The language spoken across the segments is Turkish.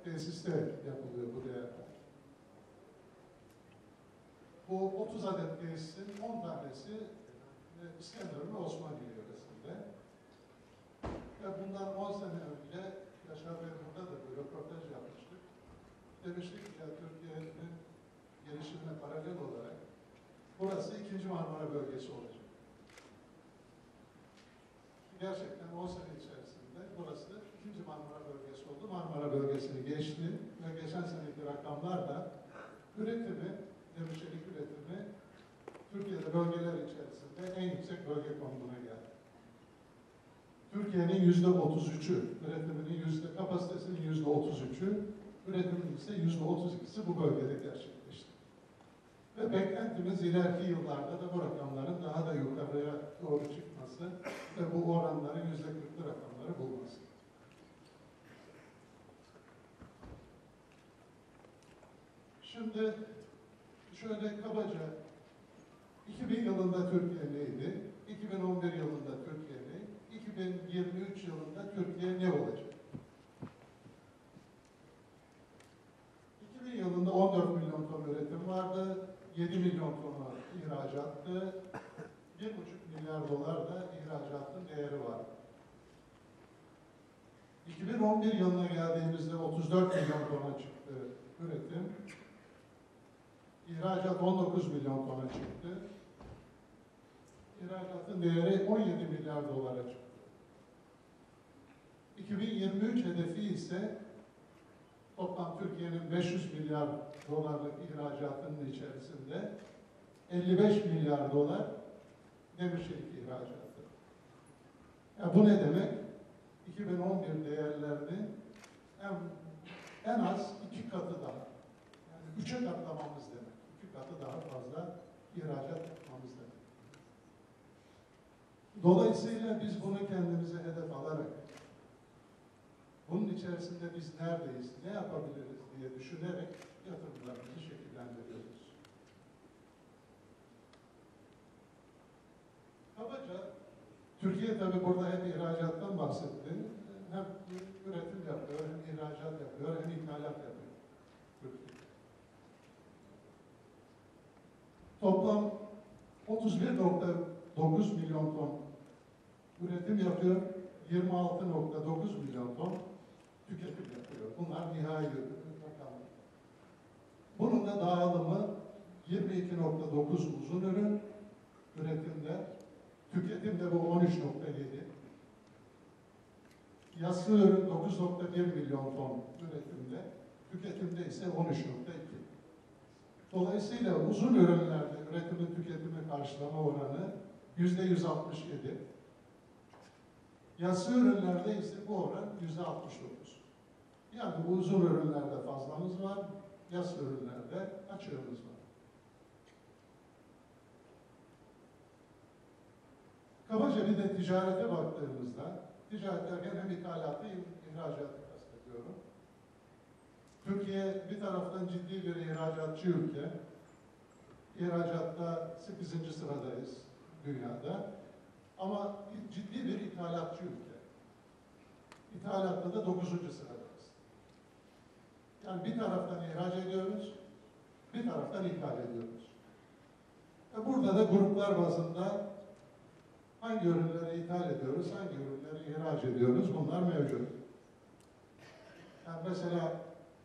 tesiste yapılıyor bu değerler. Bu 30 adet tesisin 10 tanesi İskenderun ve Osmaniye yöresinde. Ve bundan 10 sene önce Yaşar Bey burada da bir röportaj yapmıştık. Demiştik ki ya Türkiye'nin gelişimine paralel olarak burası 2. Marmara bölgesi olacak. Gerçekten 10 sene içerisinde burası 2. Marmara bölgesi oldu. Marmara bölgesini geçti ve geçen seneki rakamlar da üretimi, demir çelik üretimi Türkiye'de bölgeler içerisinde en yüksek bölge konumuna geldi. Türkiye'nin %33'ü, üretiminin kapasitesinin %33'ü, üretimin ise %32'si bu bölgede gerçekleşti. Ve beklentimiz ileriki yıllarda da bu rakamların daha da yukarıya doğru çıkması ve bu oranların %40'lı rakamları bulması. Şimdi şöyle kabaca 2000 yılında Türkiye neydi? 2011 yılında Türkiye ne? 2023 yılında Türkiye ne olacak? 2000 yılında 14 milyon ton üretim vardı. 7 milyon tonu ihracattı. 1,5 milyar dolar da ihracatın değeri vardı. 2011 yılına geldiğimizde 34 milyon tona çıktı üretim. İhracat 19 milyon tona çıktı. İhracatın değeri 17 milyar dolara çıktı. 2023 hedefi ise toplam Türkiye'nin 500 milyar dolarlık ihracatının içerisinde 55 milyar dolar demir çelik ihracatı. Yani bu ne demek? 2011 değerlerinin en az 2 katı daha, yani 3'e katlamamız demek. 2 katı daha fazla ihracat yapmamız demek. Dolayısıyla biz bunu kendimize hedef alarak bunun içerisinde biz neredeyiz, ne yapabiliriz diye düşünerek yatırımlarımızı şekillendiriyoruz. Kabaca, Türkiye tabi burada hem ihracattan bahsetti, hem üretim yapıyor, hem ihracat yapıyor, hem ithalat yapıyor Türkiye. Toplam 31,9 milyon ton üretim yapıyor, 26,9 milyon ton tüketim yapıyor. Bunlar nihai rakamlar. Bunun da dağılımı 22,9 uzun ürün üretimde, tüketimde bu 13,7. Yassı ürün 9,1 milyon ton üretimde, tüketimde ise 13,2. Dolayısıyla uzun ürünlerde üretimin tüketimi karşılama oranı %167. Yassı ürünlerde ise bu oran %69. Yani bu uzun ürünlerde fazlamız var, yassı ürünlerde açığımız var. Kabaca bir de ticarete baktığımızda, ticaret derken hem ithalatı hem ihracatı kastediyorum. Türkiye bir taraftan ciddi bir ihracatçı ülke. İhracatta 8. sıradayız dünyada. Ama ciddi bir ithalatçı ülke. İthalatta da 9. sıradayız. Yani bir taraftan ihraç ediyoruz, bir taraftan ithal ediyoruz. Burada da gruplar bazında hangi ürünleri ithal ediyoruz, hangi ürünleri ihraç ediyoruz, bunlar mevcut. Yani mesela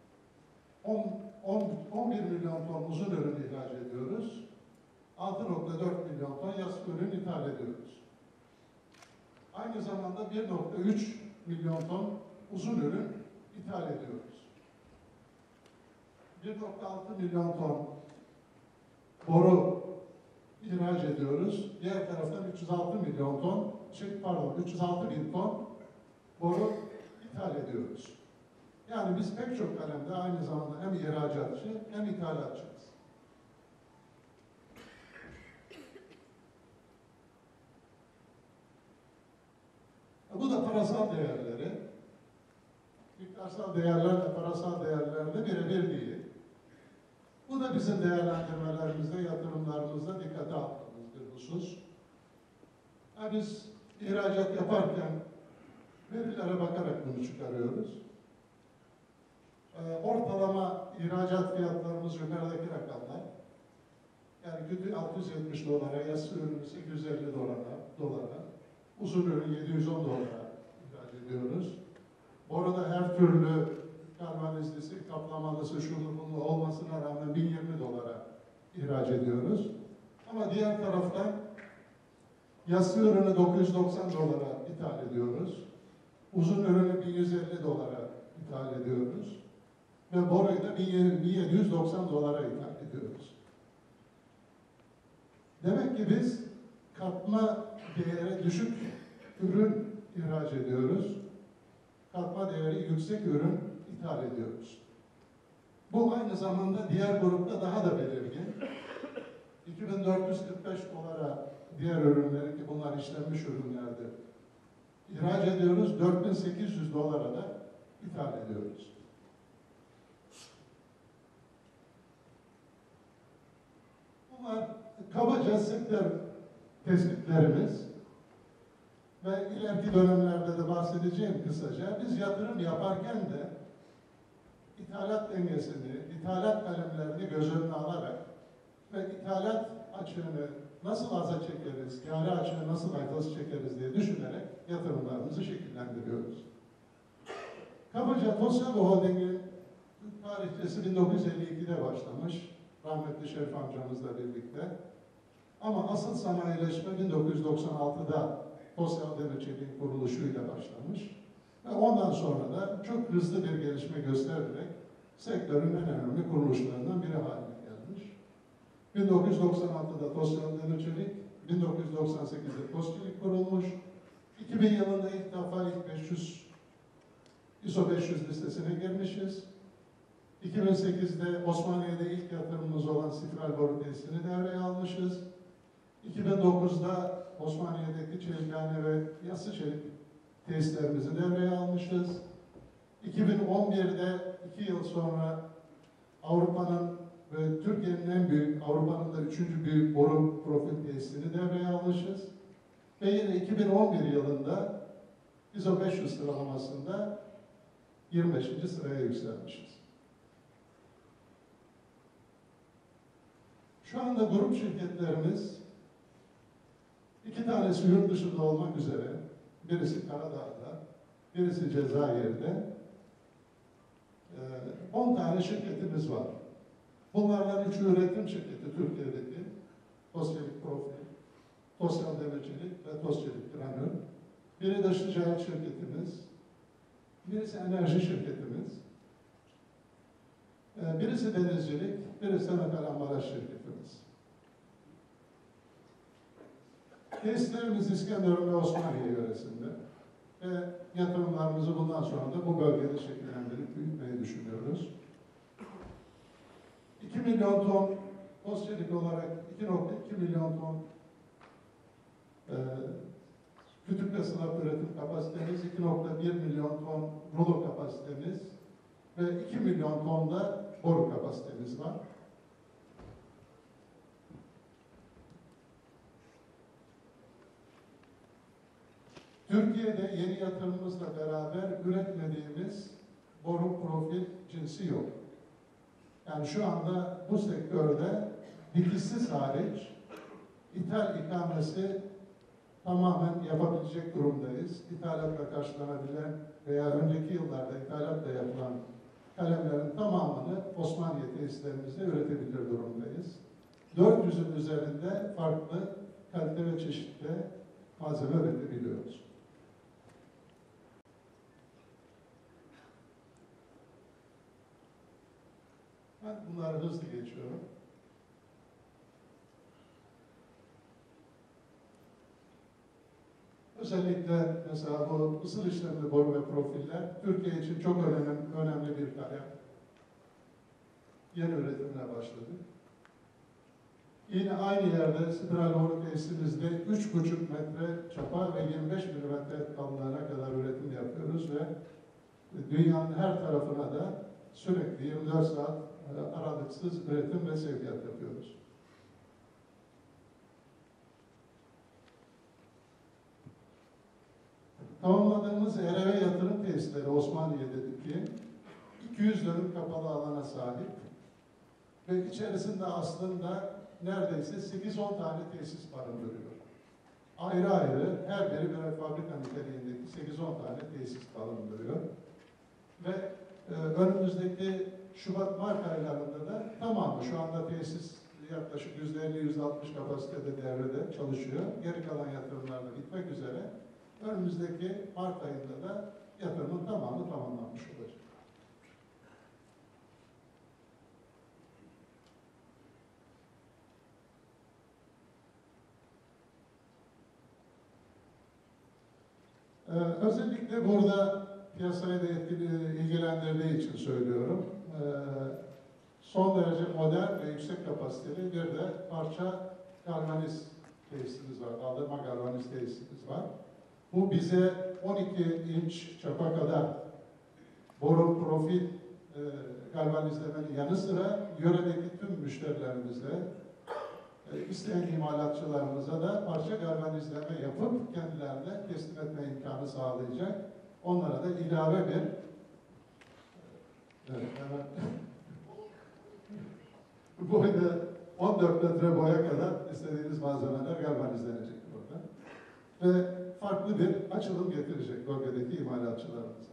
11 milyon ton uzun ürün ihraç ediyoruz, 6,4 milyon ton yassı ürün ithal ediyoruz. Aynı zamanda 1,3 milyon ton uzun ürün ithal ediyoruz. 1,6 milyon ton boru ihraç ediyoruz. Diğer taraftan 306 milyon ton, 306 bin ton boru ithal ediyoruz. Yani biz pek çok kalemde aynı zamanda hem ihracatçı hem ithalatçıyız. Bu da parasal değerleri. Miktarsal değerlerle parasal değerlerde birebir değil. Bu da bizim değerlendirmelerimizde, yatırımlarımızda dikkate aldığımız bir husus. Yani biz ihracat yaparken verilere bakarak bunu çıkarıyoruz. Ortalama ihracat fiyatlarımız yukarıdaki rakamlar. Yani güdü 670 dolara, yassı ürünü 850 dolara, uzun ürün 710 dolara ihraç ediyoruz. Bu arada her türlü galvanizlisi, kaplamalısı, şunu bunu olmasına rağmen 1020 dolara ihraç ediyoruz. Ama diğer taraftan yassı ürünü 990 dolara ithal ediyoruz. Uzun ürünü 1150 dolara ithal ediyoruz. Ve boruyu da 1790 dolara ithal ediyoruz. Demek ki biz katma değeri düşük ürün ihraç ediyoruz. Katma değeri yüksek ürün ithal ediyoruz. Bu aynı zamanda diğer grupta daha da belirgin. 2445 dolara diğer ürünleri, ki bunlar işlenmiş ürünlerdir, ihraç ediyoruz. 4800 dolara da ithal ediyoruz. Bunlar kabaca sektör tespitlerimiz ve ileriki dönemlerde de bahsedeceğim kısaca. Biz yatırım yaparken de ithalat dengesini, ithalat kalemlerini göz önüne alarak ve ithalat açığını nasıl aza çekeriz, kârı açığını nasıl aza çekeriz diye düşünerek yatırımlarımızı şekillendiriyoruz. Kabaca TOSAB Holding'in tarihçesi 1952'de başlamış, rahmetli Şerif amcamızla birlikte. Ama asıl sanayileşme 1996'da TOSAB Demirçelik'in kuruluşuyla başlamış. Ve ondan sonra da çok hızlı bir gelişme göstererek sektörün en önemli kuruluşlarından biri haline gelmiş. 1996'da TOSAB Demirçelik, 1998'de TOSÇelik kurulmuş. 2000 yılında ilk defa ISO 500 listesine girmişiz. 2008'de Osmaniye'de ilk yatırımımız olan sifral boru tesisini devreye almışız. 2009'da Osmaniye'deki çelikhane ve yassı çelik tesislerimizi devreye almışız. 2011'de 2 yıl sonra Avrupa'nın ve Türkiye'nin en büyük, Avrupa'nın da 3. büyük boru profil tesisini devreye almışız. Ve yine 2011 yılında ISO 500 sıralamasında 25. sıraya yükselmişiz. Şu anda grup şirketlerimiz 2 tanesi yurt dışında olmak üzere, birisi Karadağ'da, birisi Cezayir'de, 10 tane şirketimiz var. Bunlardan 3'ü üretim şirketi Türkiye'deki TOSÇelik Profil, TOSAB Demirçelik ve TOSÇelik Granül. Biri dış ticaret şirketimiz, birisi enerji şirketimiz, birisi denizcilik, birisi metal ambalaj şirketimiz. Tesislerimiz İskenderun ve Osmaniye yöresinde ve yatırımlarımızı bundan sonra da bu bölgede şekillendirip büyütmeyi düşünüyoruz. 2 milyon ton TOSÇelik olarak 2,2 milyon ton kütük ve slab üretim kapasitemiz, 2,1 milyon ton rulo kapasitemiz ve 2 milyon ton da boru kapasitemiz var. Türkiye'de yeni yatırımımızla beraber üretmediğimiz boru profil cinsi yok. Yani şu anda bu sektörde dikişsiz hariç ithal ikamesi tamamen yapabilecek durumdayız. İthalatla karşılanabilen veya önceki yıllarda ithalatla yapılan kalemlerin tamamını Osmaniye tesislerimizde üretebilir durumdayız. 400'ün üzerinde farklı kalite ve çeşitte malzeme üretebiliyoruz. Ben bunları hızlı geçiyorum. Özellikle mesela bu ısıl işlemli boru ve profiller Türkiye için çok önemli bir kalem. Yeni üretimine başladı. Yine aynı yerde spiral boru tesisimizde 3,5 metre çapa ve 25 milimetre kalınlığına kadar üretim yapıyoruz ve dünyanın her tarafına da sürekli 24 saat aralıksız üretim ve sevkiyat yapıyoruz. Tamamladığımız ERV yatırım tesisleri Osmaniye'deki 200 dönüm kapalı alana sahip ve içerisinde aslında neredeyse 8-10 tane tesis barındırıyor. Ayrı ayrı her biri birer fabrika niteliğindeki 8-10 tane tesis barındırıyor. Ve önümüzdeki Şubat-Mart aylarında da tamamı şu anda tesis yaklaşık %50-%60 kapasitede devrede çalışıyor. Geri kalan yatırımlar da bitmek üzere. Önümüzdeki Mart ayında da yatırımın tamamı tamamlanmış olacak. Özellikle burada piyasayı da etkili, ilgilendirdiği için söylüyorum. Son derece modern ve yüksek kapasiteli bir de parça galvaniz tesisimiz var. Daldırma galvaniz tesisimiz var. Bu bize 12 inç çapa kadar boru profil galvanizlemenin yanı sıra yöredeki tüm müşterilerimize, isteyen imalatçılarımıza da parça galvanizleme yapıp kendilerine teslim etme imkanı sağlayacak. Onlara da ilave bir boyda 14 metre boya kadar istediğiniz malzemeler galvanizlenecek burada. Ve farklı bir açılım getirecek bölgedeki imalatçılarımıza.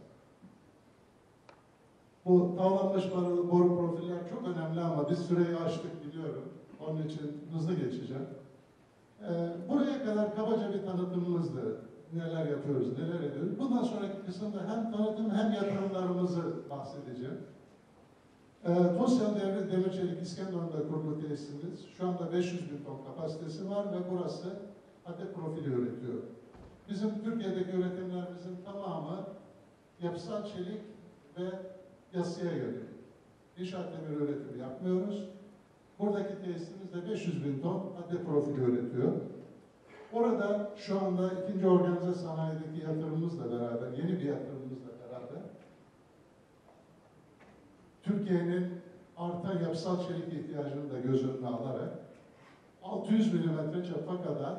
Bu tavlanmış boru profiller çok önemli ama biz süreyi aştık biliyorum. Onun için hızlı geçeceğim. Buraya kadar kabaca bir tanıtımımızdı. Neler yapıyoruz, neler ediyoruz. Bundan sonraki kısımda hem tanıtım hem yatırımlarımızı bahsedeceğim. Tosyalı Devlet Demir Çelik İskenderun'da kurulu tesisimiz. Şu anda 500 bin ton kapasitesi var ve burası adet profili üretiyor. Bizim Türkiye'deki üretimlerimizin tamamı yapısal çelik ve yassıya yönelik. İnşaat demir üretimi yapmıyoruz. Buradaki tesisimiz de 500 bin ton adet profili üretiyor. Orada şu anda ikinci organize sanayideki yatırımımızla beraber, yeni bir yatırımımızla beraber Türkiye'nin artan yapısal çelik ihtiyacını da göz önüne alarak 600 milimetre çapa kadar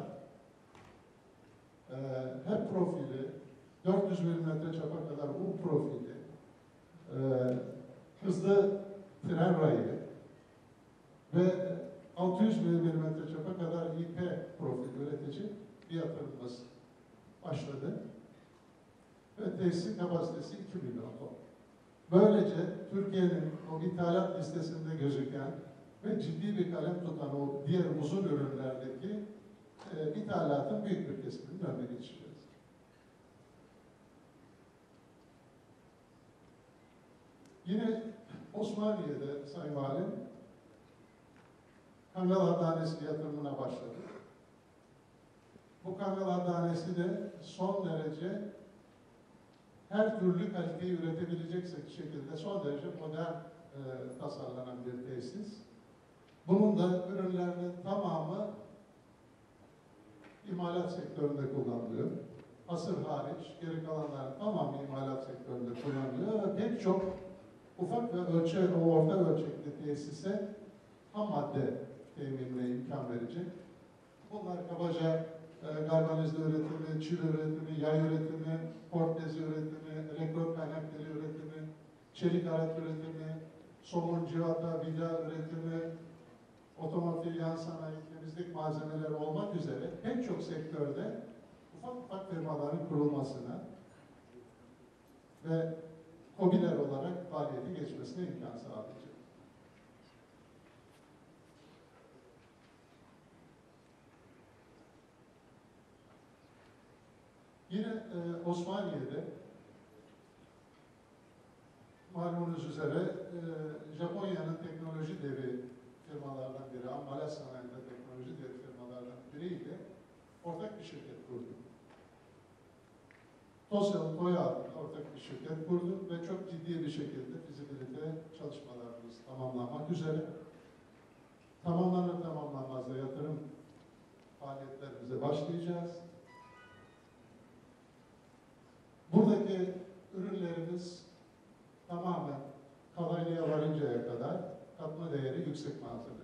hep profili, 400 milimetre çapa kadar U profili, hızlı tren rayı ve 600 milimetre çapa kadar IP profili üretici bir yatırımımız başladı. Ve tesisin kapasitesi 2 milyon ton. Böylece Türkiye'nin o ithalat listesinde gözüken ve ciddi bir kalem tutan o diğer uzun ürünlerdeki ithalatın büyük bir kısmının önüne geçeceğiz. Yine Osmaniye'de Sayın Valim Kangal Hadanesi yatırımına başladık. Bu Kangal Hadanesi de son derece her türlü kaliteyi üretebilecek şekilde son derece modern tasarlanan bir tesis. Bunun da ürünlerinin tamamı imalat sektöründe kullanılıyor. Hasır hariç, geri kalanların tamamı imalat sektöründe kullanılıyor ve pek çok ufak ve orta ölçekli tesise ham madde teminine imkan verecek. Bunlar kabaca galvanizli üretimi, çil üretimi, yay üretimi, port bezi üretimi, elektrot kaynakları üretimi, çelik alet üretimi, somun, civata, vida üretimi, otomotiv, yan sanayi, temizlik malzemeleri olmak üzere pek çok sektörde ufak ufak firmaların kurulmasına ve KOBİ'ler olarak faaliyeti geçmesine imkan sağlayacak. Yine Osmaniye'de malumunuz üzere Japonya'nın teknoloji devi firmalardan biri, ambalaj sanayinde teknoloji devi firmalardan biriyle ortak bir şirket kurduk. Tosyalı Toya adında ortak bir şirket kurduk ve çok ciddi bir şekilde fizibilite çalışmalarımız tamamlanmak üzere. Tamamlanır tamamlanmaz da yatırım faaliyetlerimize başlayacağız. Buradaki ürünlerimiz tamamen kalaylığa varıncaya kadar katma değeri yüksek malzeme.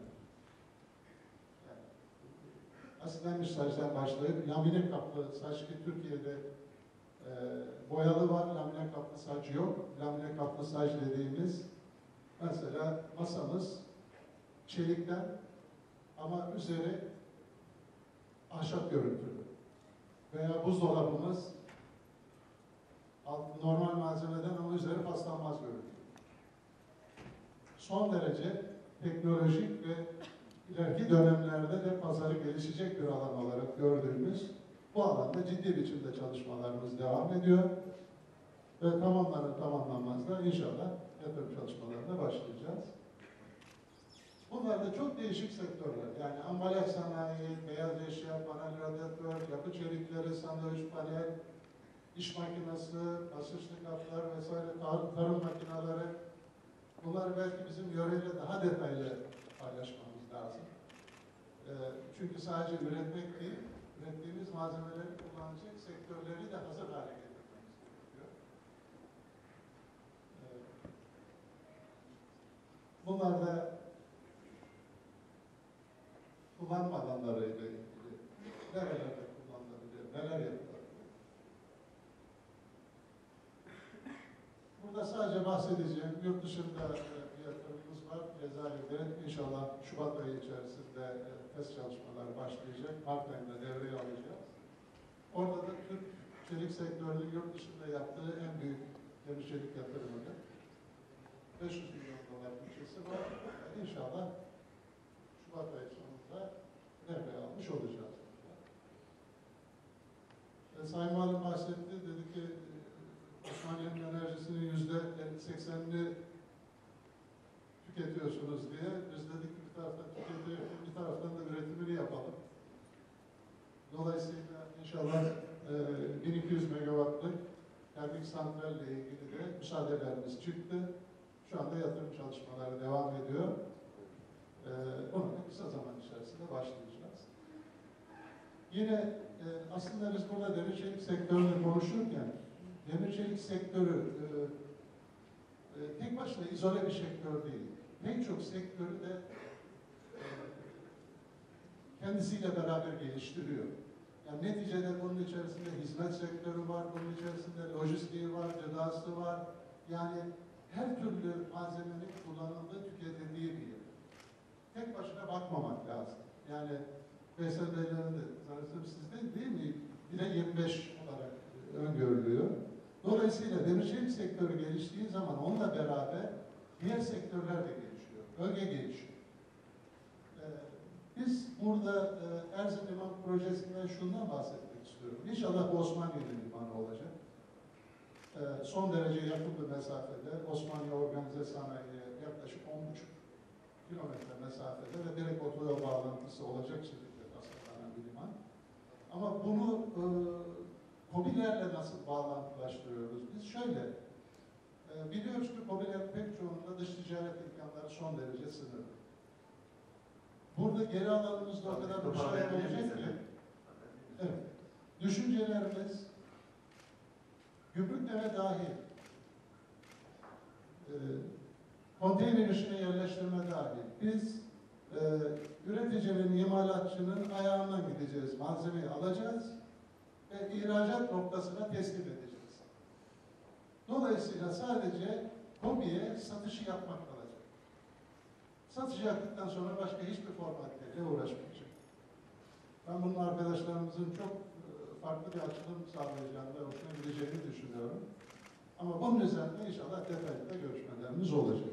Yani asitlenmiş saçtan başlayıp lamine kaplı saç ki Türkiye'de Boyalı var, lamine kaplı sac yok. Lamine kaplı sac dediğimiz, mesela masamız çelikten ama üzeri ahşap görüntülü. Veya buzdolabımız normal malzemeden ama üzeri paslanmaz görüntülü. Son derece teknolojik ve ileriki dönemlerde de pazarı gelişecek bir alan olarak gördüğümüz bu alanda ciddi biçimde çalışmalarımız devam ediyor. Ve tamamlanmaz da inşallah yatırım çalışmalarına başlayacağız. Bunlar da çok değişik sektörler. Yani ambalaj sanayi, beyaz eşya, panel radyatör, yapı çelikleri, sandviç panel, iş makinesi, basınçlı kaplar vesaire, tarım makineleri. Bunları belki bizim yöreyle daha detaylı paylaşmamız lazım. Çünkü sadece üretmek değil, ürettiğimiz malzemeleri kullanacak sektörleri de hazır hale getirmemiz gerekiyor. Bunlar da kullanma alanlarıyla ilgili nerelerde kullanılabilir, neler yapılabilir. Burada sadece bahsedeceğim, yurt dışında bir yatırımımız var, Cezayir'de. İnşallah Şubat ayı içerisinde test çalışmaları başlayacak, Mart ayında devreye alacağız. Orada da Türk çelik sektörünün yurt dışında yaptığı en büyük demir çelik yatırımıdır. 500 milyon dolar bütçesi var. İnşallah Şubat ayı sonunda devreye almış olacağız. Sayın Valim bahsetti, dedi ki Osmaniye'nin enerjisinin %80'ini tüketiyorsunuz diye. Biz dedik ki bir taraftan tüketiyor, bir taraftan da üretimini yapalım. Dolayısıyla inşallah 1200 megawattlık termik santralle ilgili de müsaadelerimiz çıktı. Şu anda yatırım çalışmaları devam ediyor. Ona da kısa zaman içerisinde başlayacağız. Yine aslında biz burada demir çelik sektörünü konuşurken demir çelik sektörü tek başına izole bir sektör değil. Pek çok sektörü de kendisiyle beraber geliştiriyor. Yani neticede bunun içerisinde hizmet sektörü var, bunun içerisinde lojistiği var, gıdası var. Yani her türlü malzemenin kullanıldığı, tüketildiği bir yer. Tek başına bakmamak lazım. Yani Veysel Beylerin de sanırsam sizde değil mi? 1'e 25 olarak öngörülüyor. Dolayısıyla demir çelik sektörü geliştiği zaman onunla beraber diğer sektörler de gelişiyor. Bölge gelişiyor. Biz burada Erzin Liman projesinden şundan bahsetmek istiyorum. İnşallah bu Osmaniye'nin limanı olacak. Son derece yakın bir mesafede Osmaniye Organize Sanayi'ye yaklaşık 10,5 kilometre mesafede ve direkt otoyol bağlantısı olacak şekilde tasarlanan bir liman. Ama bunu KOBİ'lerle nasıl bağlantılaştırıyoruz? Biz şöyle, biliyoruz ki KOBİ'lerin pek çoğunda dış ticaret imkanları son derece sınırlı. Burada geri alanımızda o kadar müsait olacak ki, evet, düşüncelerimiz gümrükleme dahil, konteyner işine yerleştirme dahil, biz üreticinin, imalatçının ayağından gideceğiz, malzemeyi alacağız ve ihracat noktasına teslim edeceğiz. Dolayısıyla sadece KOBİ'ye satışı yapmak kalacak. Satışı yaptıktan sonra başka hiçbir formaliteyle uğraşmayacak. Ben bunun arkadaşlarımızın çok farklı bir açılım sağlayacağını ve hoşuna gideceğini düşünüyorum. Ama bunun üzerinde inşallah detaylı da görüşmelerimiz olacak.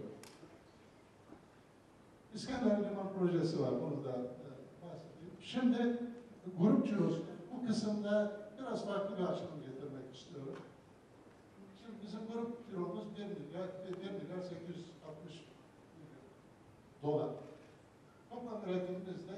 İskender Liman projesi var, bunu da bahsedeyim. Şimdi grup cirosu, bu kısımda biraz farklı bir açılım getirmek istiyorum. Şimdi bizim grup ciromuz 1 milyar 860 milyon dolar. Toplam üretimimiz de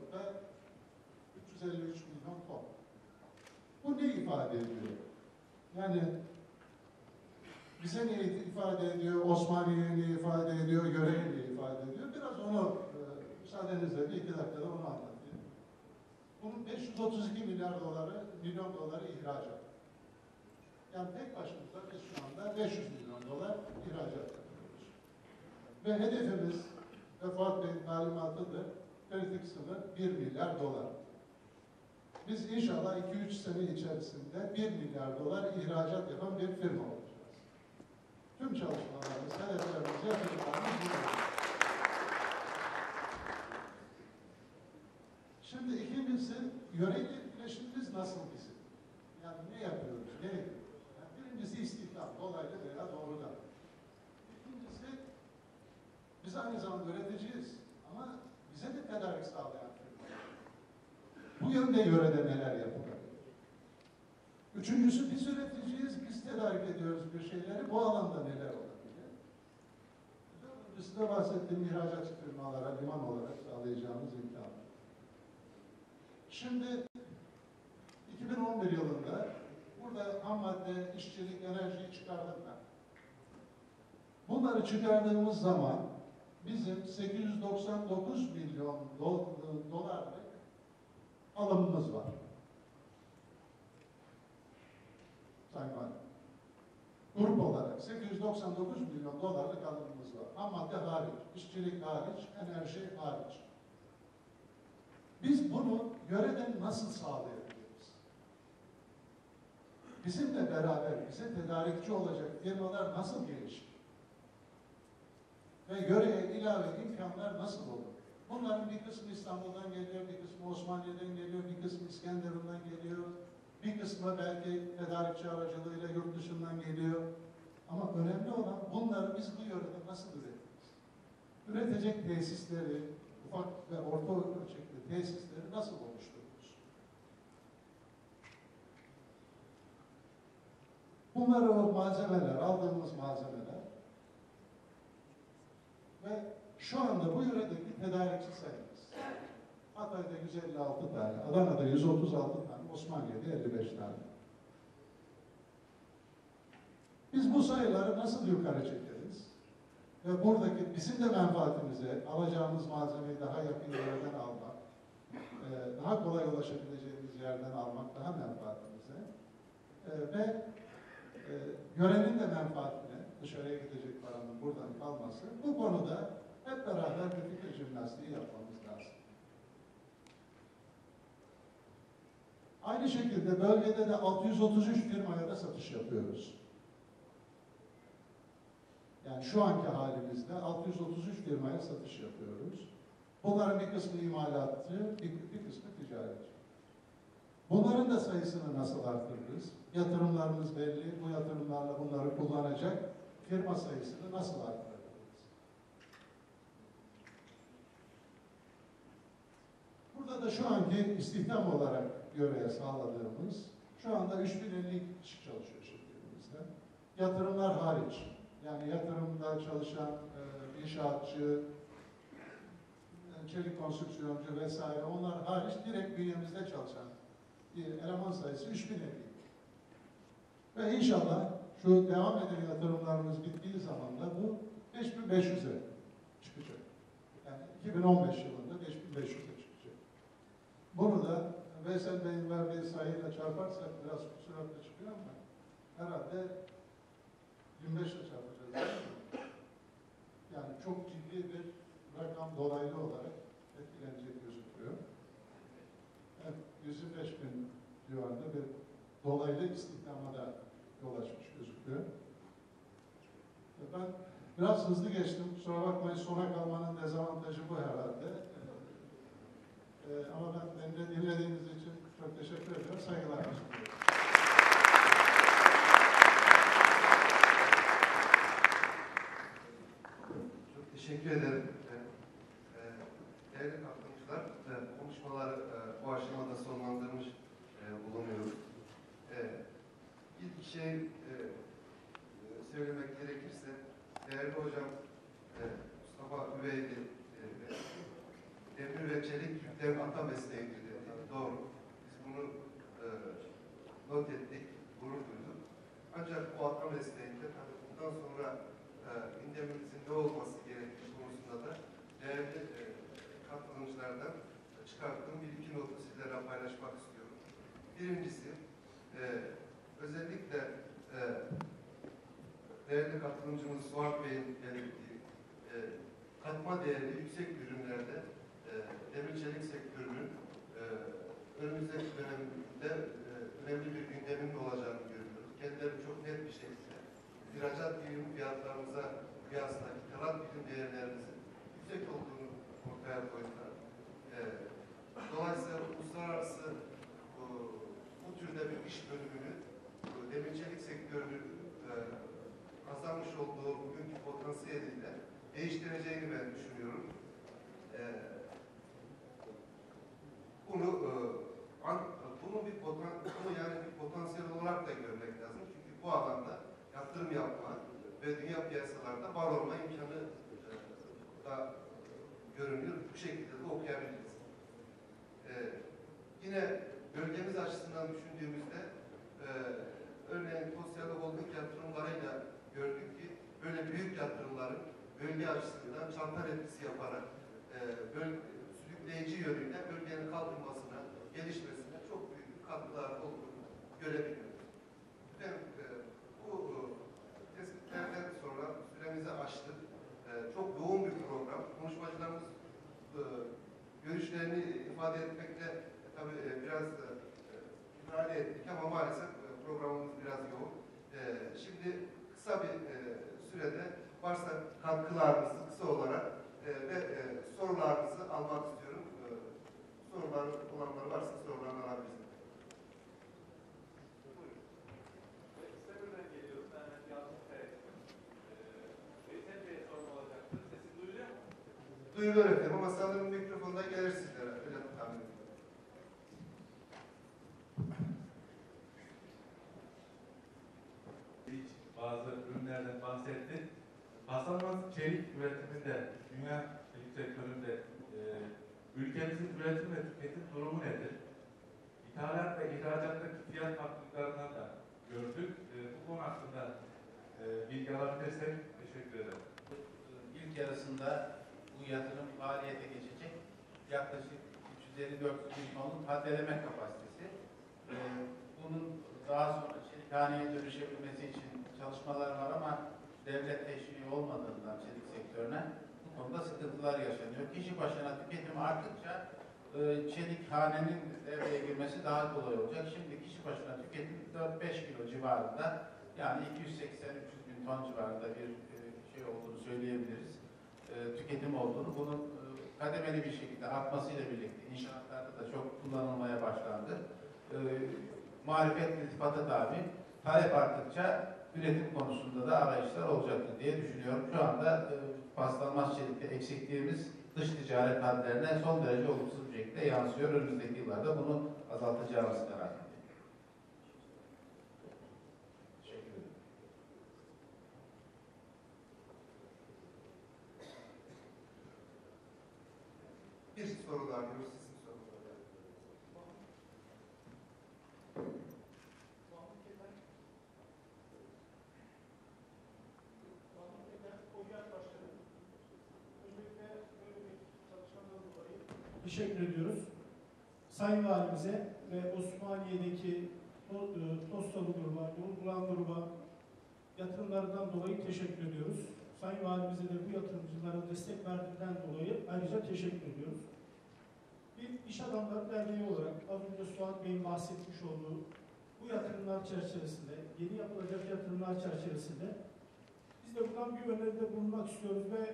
2,353 milyon ton. Bu ne ifade ediyor? Yani bize ne ifade ediyor, Osmaniye'ye ne ifade ediyor, yöreye ne ifade ediyor? Biraz onu müsaadenizle bir iki dakikada onu anlatayım. Bunun 532 milyon doları ihracat. Yani tek başımıza biz şu anda 500 milyon dolar ihracat yapıyoruz. Ve hedefimiz, ve Fuat Bey'in talimatıdır, kritik sınır 1 milyar dolar. Biz inşallah 2-3 sene içerisinde 1 milyar dolar ihracat yapan bir firma olacağız. Tüm çalışmalarımız, hedeflerimiz, yatırımlarımız burada. Şimdi ikincisi, yöreyle etkileşimimiz nasıl bizim? Yani ne yapıyoruz, ne yapıyoruz? Yani birincisi istihdam, dolaylı veya doğrudan. İkincisi, biz aynı zamanda üreticiyiz ama bize de tedarik sağlayan firma. Bu yönde yörede neler yapılabilir? Üçüncüsü, biz üreticiyiz, biz tedarik ediyoruz bir şeyleri, bu alanda neler olabilir? Dördüncüsü de bahsettiğim ihracatçı firmalara liman olarak sağlayacağımız imkan. Şimdi 2011 yılında burada ham madde, işçilik, enerjiyi çıkardık ben. Bunları çıkardığımız zaman bizim 899 milyon dolarlık alımımız var. Sayın Valim. Grup olarak 899 milyon dolarlık alımımız var. Ham madde hariç, işçilik hariç, enerji hariç. Biz bunu yöreden nasıl sağlayabiliriz? Bizimle beraber bize tedarikçi olacak firmalar nasıl gelişir? Ve yöreye ilave imkanlar nasıl olur? Bunların bir kısmı İstanbul'dan geliyor, bir kısmı Osmaniye'den geliyor, bir kısmı İskenderun'dan geliyor, bir kısmı belki tedarikçi aracılığıyla yurt dışından geliyor. Ama önemli olan bunları biz bu yörede nasıl üretiriz? Üretecek tesisleri, ufak ve orta ölçekli tesisleri nasıl oluştururuz? Bunlar o malzemeler, aldığımız malzemeler ve şu anda bu yöredeki tedarikçi sayımız. Hatay'da 156 tane, Adana'da 136 tane, Osmaniye'de 55 tane. Biz bu sayıları nasıl yukarı çekeriz? Ve buradaki bizim de menfaatimize alacağımız malzemeyi daha yakın yerden almak, daha kolay ulaşabileceğimiz yerden almak daha menfaatimize ve yörenin de menfaatine, dışarıya gidecek paranın buradan kalması, bu konuda hep beraber bir fikir jimnastiği yapmamız lazım. Aynı şekilde bölgede de 633 firmaya da satış yapıyoruz. Yani şu anki halimizde 633 firmaya satış yapıyoruz. Bunların bir kısmı imalatçı, bir kısmı ticaretçi. Bunların da sayısını nasıl artırırız? Yatırımlarımız belli, bu yatırımlarla bunları kullanacak firma sayısını nasıl artırabiliriz? Burada da şu anki istihdam olarak yöreye sağladığımız, şu anda 3050 kişi çalışıyor şirketimizde. Yatırımlar hariç. Yani yatırımda çalışan inşaatçı, çelik konstrüksiyoncu vesaire onlar hariç direkt bünyemizde çalışan eleman sayısı 3050. Ve inşallah şu devam eden yatırımlarımız bittiği zaman da bu 5500'e çıkacak. Yani 2015 yılında 5500'e çıkacak. Bunu da Veysel Bey'in verdiği sayıyla çarparsak biraz süratle çıkıyor ama herhalde 25'le çarpacağız. Yani çok ciddi bir rakam dolaylı olarak etkilenecek gözüküyor. Evet, 125 bin civarında bir dolaylı istihdama da yol açmış gözüküyor. Ben biraz hızlı geçtim. Kusura bakmayın, sona kalmanın dezavantajı bu herhalde. Ama beni de dinlediğiniz için çok teşekkür ediyorum. Saygılar sunuyorum. Çok teşekkür ederim. Değerli katılımcılar, konuşmaları bu aşamada sonlandırmış bulunuyoruz. İlk şey söylemek gerekirse, değerli hocam Mustafa Üveyli demir ve çelik yüklerin ata mesleğidir dedi. Doğru. Biz bunu not ettik, gurur duyduk. Ancak bu ata mesleğinde tabii bundan sonra gündemimizin ne olması gerektiği konusunda da değerli katılımcılardan çıkarttığım bir iki notu sizlerle paylaşmak istiyorum. Birincisi, özellikle değerli katılımcımız Suat Bey'in belirttiği katma değerli yüksek ürünlerde demir çelik sektörünün önümüzdeki dönemde önemli bir gündemin olacağını görüyoruz. Kendileri çok net bir şekilde ihracat birim fiyatlarımıza kıyasla ithalat birim değerlerimizin yüksek olduğunu ortaya koydular. Dolayısıyla uluslararası bu türde bir iş bölümünü demir çelik sektörünün kazanmış olduğu bugünkü potansiyeliyle değiştireceğini ben düşünüyorum. Bunu bir potansiyel olarak da görmek lazım. Çünkü bu alanda yatırım yapma ve dünya piyasalarında var olma imkanı da görünüyor. Bu şekilde de okuyabiliriz. Yine bölgemiz açısından düşündüğümüzde örneğin Tosyalı holding yatırımlarıyla gördük ki böyle büyük yatırımların bölge açısından çarpan etkisi yaparak sürükleyici yönüyle bölgenin kalkınmasına, gelişmesine çok büyük katkılar olduğunu görebiliyoruz. Ben bu tespitlerden sonra süremizi aştık. Çok yoğun bir program. Konuşmacılarımız görüşlerini ifade etmekte tabii biraz müdahale ettik ama maalesef programımız biraz yoğun. Şimdi kısa bir sürede varsa katkılarınızı kısa olarak ve sorularınızı almak istiyorum. Sorular olanlar varsa sorularını alabilirsiniz. Buyurun. İstanbul'dan geliyorum. Ben Yalçın Kaya. Veysel Bey'e sorum olacaktı. Sesim duyuluyor mu? Duyuluyor efendim ama sanırım mikrofonda gelir sizlere. Öyle tahmin ediyorum. Bazı ürünlerden bahsetti. Paslanmaz çelik üretiminde, dünya çelik sektöründe ülkemizin üretim ve tüketim durumu nedir? İthalat ve ihracattaki fiyat farklılıklarından da gördük. Bu konu hakkında bilgi alabilirsek teşekkür ederim. İlk yarısında bu yatırım faaliyete geçecek. Yaklaşık 350-400 bin tonluk haddeleme kapasitesi. Bunun daha sonra çelikhaneye dönüşebilmesi için çalışmalar var ama devlet teşviki olmadığından çelik sektörüne bu konuda sıkıntılar yaşanıyor. Kişi başına tüketim arttıkça çelikhanenin devreye girmesi daha kolay olacak. Şimdi kişi başına tüketim 4-5 kilo civarında, yani 280-300 bin ton civarında bir şey olduğunu söyleyebiliriz. Tüketim olduğunu, bunun kademeli bir şekilde artmasıyla birlikte inşaatlarda da çok kullanılmaya başlandı. Marifet iltifata tabi, talep arttıkça üretim konusunda da arayışlar olacaktır diye düşünüyorum. Şu anda paslanmaz çelikte eksikliğimiz dış ticaret hadlerine son derece olumsuz bir şekilde yansıyor. Önümüzdeki yıllarda bunu azaltacağımız kanaatindeyim. Teşekkür ederim. Bir soru daha görüyoruz. Sizin sorunuzu. Teşekkür ediyoruz. Sayın Valimize ve Osmaniye'deki Tostalı gruba, Yolgulan gruba yatırımlarından dolayı teşekkür ediyoruz. Sayın Valimize de bu yatırımcılara destek verdiğinden dolayı ayrıca teşekkür ediyoruz. Bir İş Adamları Derneği olarak az önce Suat Bey'in bahsetmiş olduğu bu yatırımlar çerçevesinde, yeni yapılacak yatırımlar çerçevesinde biz de buradan bir öneride bulunmak istiyoruz ve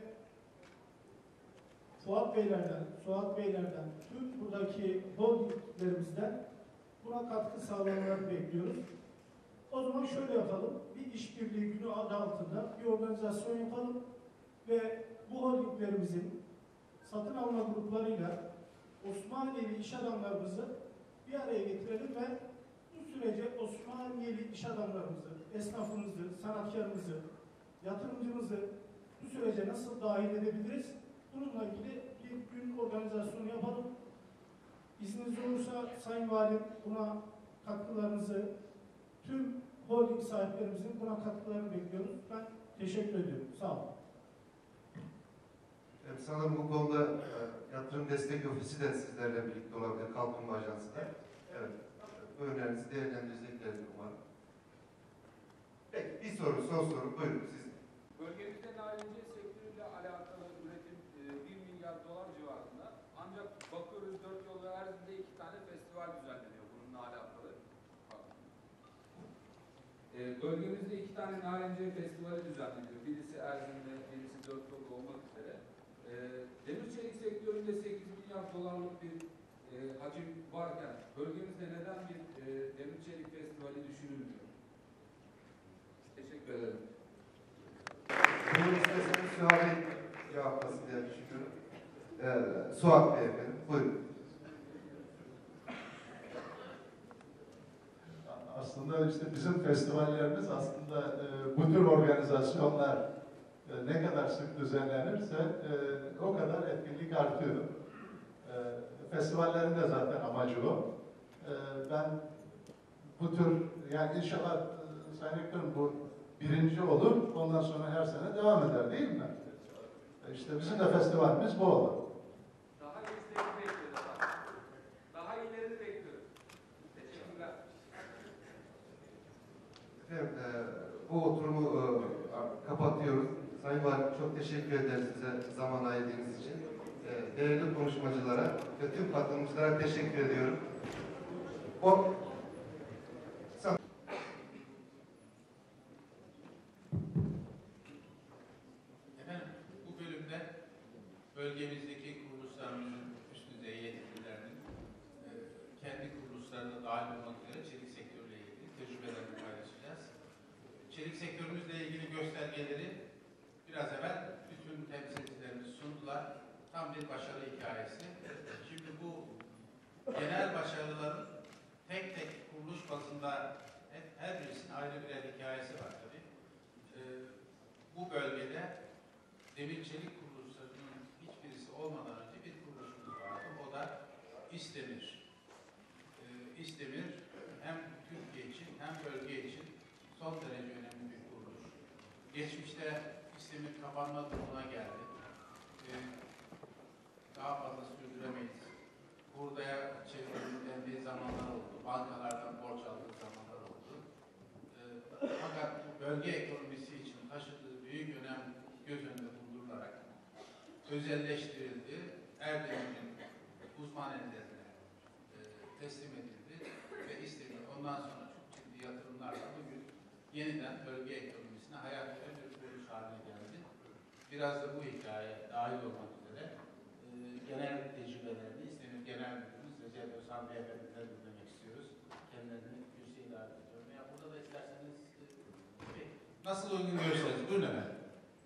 Suat Beylerden, tüm buradaki holdinglerimizden buna katkı sağlamalarını bekliyoruz. O zaman şöyle yapalım, bir işbirliği günü adı altında bir organizasyon yapalım ve bu holdinglerimizin satın alma gruplarıyla Osmaniyeli iş adamlarımızı bir araya getirelim ve bu sürece Osmaniyeli iş adamlarımızı, esnafımızı, sanatkarımızı, yatırımcımızı bu sürece nasıl dahil edebiliriz? Bununla ilgili bir gün organizasyonu yapalım. İzniniz olursa Sayın Valim buna katkılarınızı, tüm holding sahiplerimizin buna katkılarını bekliyoruz. Ben teşekkür ediyorum. Sağ olun. Sanırım bu konuda yatırım destek ofisi de sizlerle birlikte olabilir, Kalkınma Ajansı da. Evet. Bu önerinizi değerlendireceklerdir umarım. Peki, bir soru, son soru. Buyurun siz. Bölgemizde narenciye sektörüyle alakalı üretim 1 milyar dolar civarında. Ancak bakıyoruz 4 yol ve Erzin'de 2 tane festival Bölgemizde 2 tane narenciye festivali düzenleniyor. Birisi Erzin'de, birisi Dörtlük olmak üzere. Demir çelik sektöründe 8 milyar dolarlık bir hacim varken bölgemizde neden bir demir çelik festivali düşünülmüyor? Teşekkür ederim. Bunu isterseniz Suat Bey cevaplasın diye düşünüyorum. Suat Bey efendim, buyurun. Aslında işte bizim festivallerimiz aslında bu tür organizasyonlar ne kadar sık düzenlenirse o kadar etkinlik artıyor. Festivallerin de zaten amacı o. Ben bu tür, yani inşallah Sayın Rektörüm bu birinci olur, ondan sonra her sene devam eder değil mi? İşte bizim de festivalimiz bu olur. Daha iyisini bekliyoruz efendim. Daha iyilerini bekliyoruz. Teşekkürler. Efendim, bu oturumu kapatıyoruz. Sayın Valim, çok teşekkür ederiz size zaman ayırdığınız için. Değerli konuşmacılara ve tüm katılımcılara teşekkür ediyorum. Efendim, bu bölümde bölgemizdeki kuruluşlarımızın üst düzey yetkililerinin kendi kuruluşlarına dahil olmak üzere çelik sektörüyle ilgili tecrübelerini paylaşacağız. Çelik sektörümüzle ilgili göstergeleri biraz evvel bütün temsilcilerimiz sundular. Tam bir başarı hikayesi. Şimdi bu genel başarıların tek tek kuruluş bazında her birisinin ayrı birer hikayesi var tabii. Bu bölgede demir çelik kuruluşlarının hiçbirisi olmadan önce bir kuruluşumuz vardı. O da İsdemir. İsdemir hem Türkiye için hem bölge için son derece önemli bir kuruluş. Geçmişte İsdemir kapanma durumuna geldi. Daha fazla sürdüremeyiz. Hurdaya çevrilendiği zamanlar oldu. Bankalardan borç aldığı zamanlar oldu. Fakat bölge ekonomisi için taşıdığı büyük önem göz önünde bulundurularak özelleştirildi. Erdemir'in uzman ellerine teslim edildi ve İsdemir ondan sonra çok ciddi yatırımlarla bugün yeniden bölge ekonomisine hayat veren bir kuruluş haline geldi. Biraz da bu hikaye dahil olmak üzere genel tecrübelerini İsdemir Genel Müdürümüz Recep Özhan Beyefendi'den dinlemek istiyoruz. Kendilerini kürsüye davet ediyorum. Ya burada da isterseniz nasıl uygun görürseniz buyurun efendim.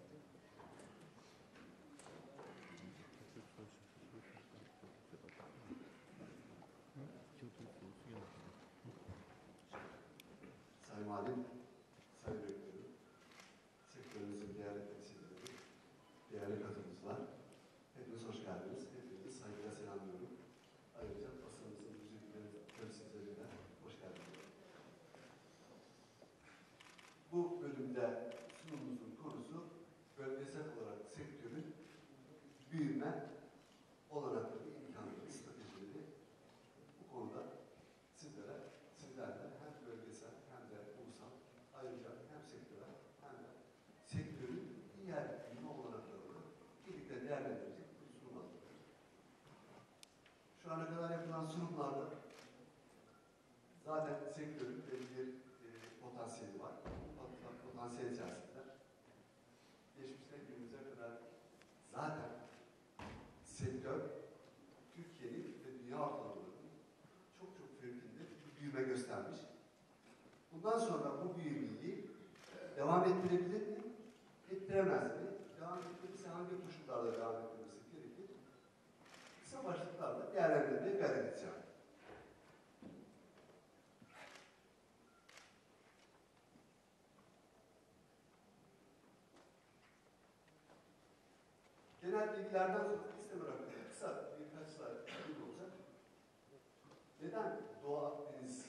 Sayın Valim, Sayın Rektörüm, sektörümüzün değerli temsilcileri, değerli katılımcılar, hepiniz hoş geldiniz. Hepinizi saygıyla selamlıyorum. Ayrıca basınımızın müdürlükleri temsilcilerine hoş geldiniz. Bu bölümde sunumumuzun konusu bölgesel olarak sektörün büyüme olanakları, imkanları, stratejileri. Bu konuda sizlerle hem bölgesel hem de ulusal, ayrıca hem sektörel hem de sektörün diğer büyüme olanaklarını birlikte değerlendirecek bir sunum hazırlıyoruz. Şu ana kadar yapılan sunumlarda zaten sektörün belli bir potansiyeli var. Potansiyel içerisinde geçmişte günümüze kadar zaten sektör Türkiye'nin ve dünya ortamlarının çok fevkinde bir büyüme göstermiş. Bundan sonra bu büyümeyi devam ettirebilir mi? Ettiremez mi? Devam ettirirse hangi koşullarla devam ettirmesi gerekir? Kısa başlıklarla değerlendirmeye gayret edeceğim. Genel bilgilerden sonra liste bırakıyorum. Kısa birkaç slide olacak. Neden Doğu Akdeniz?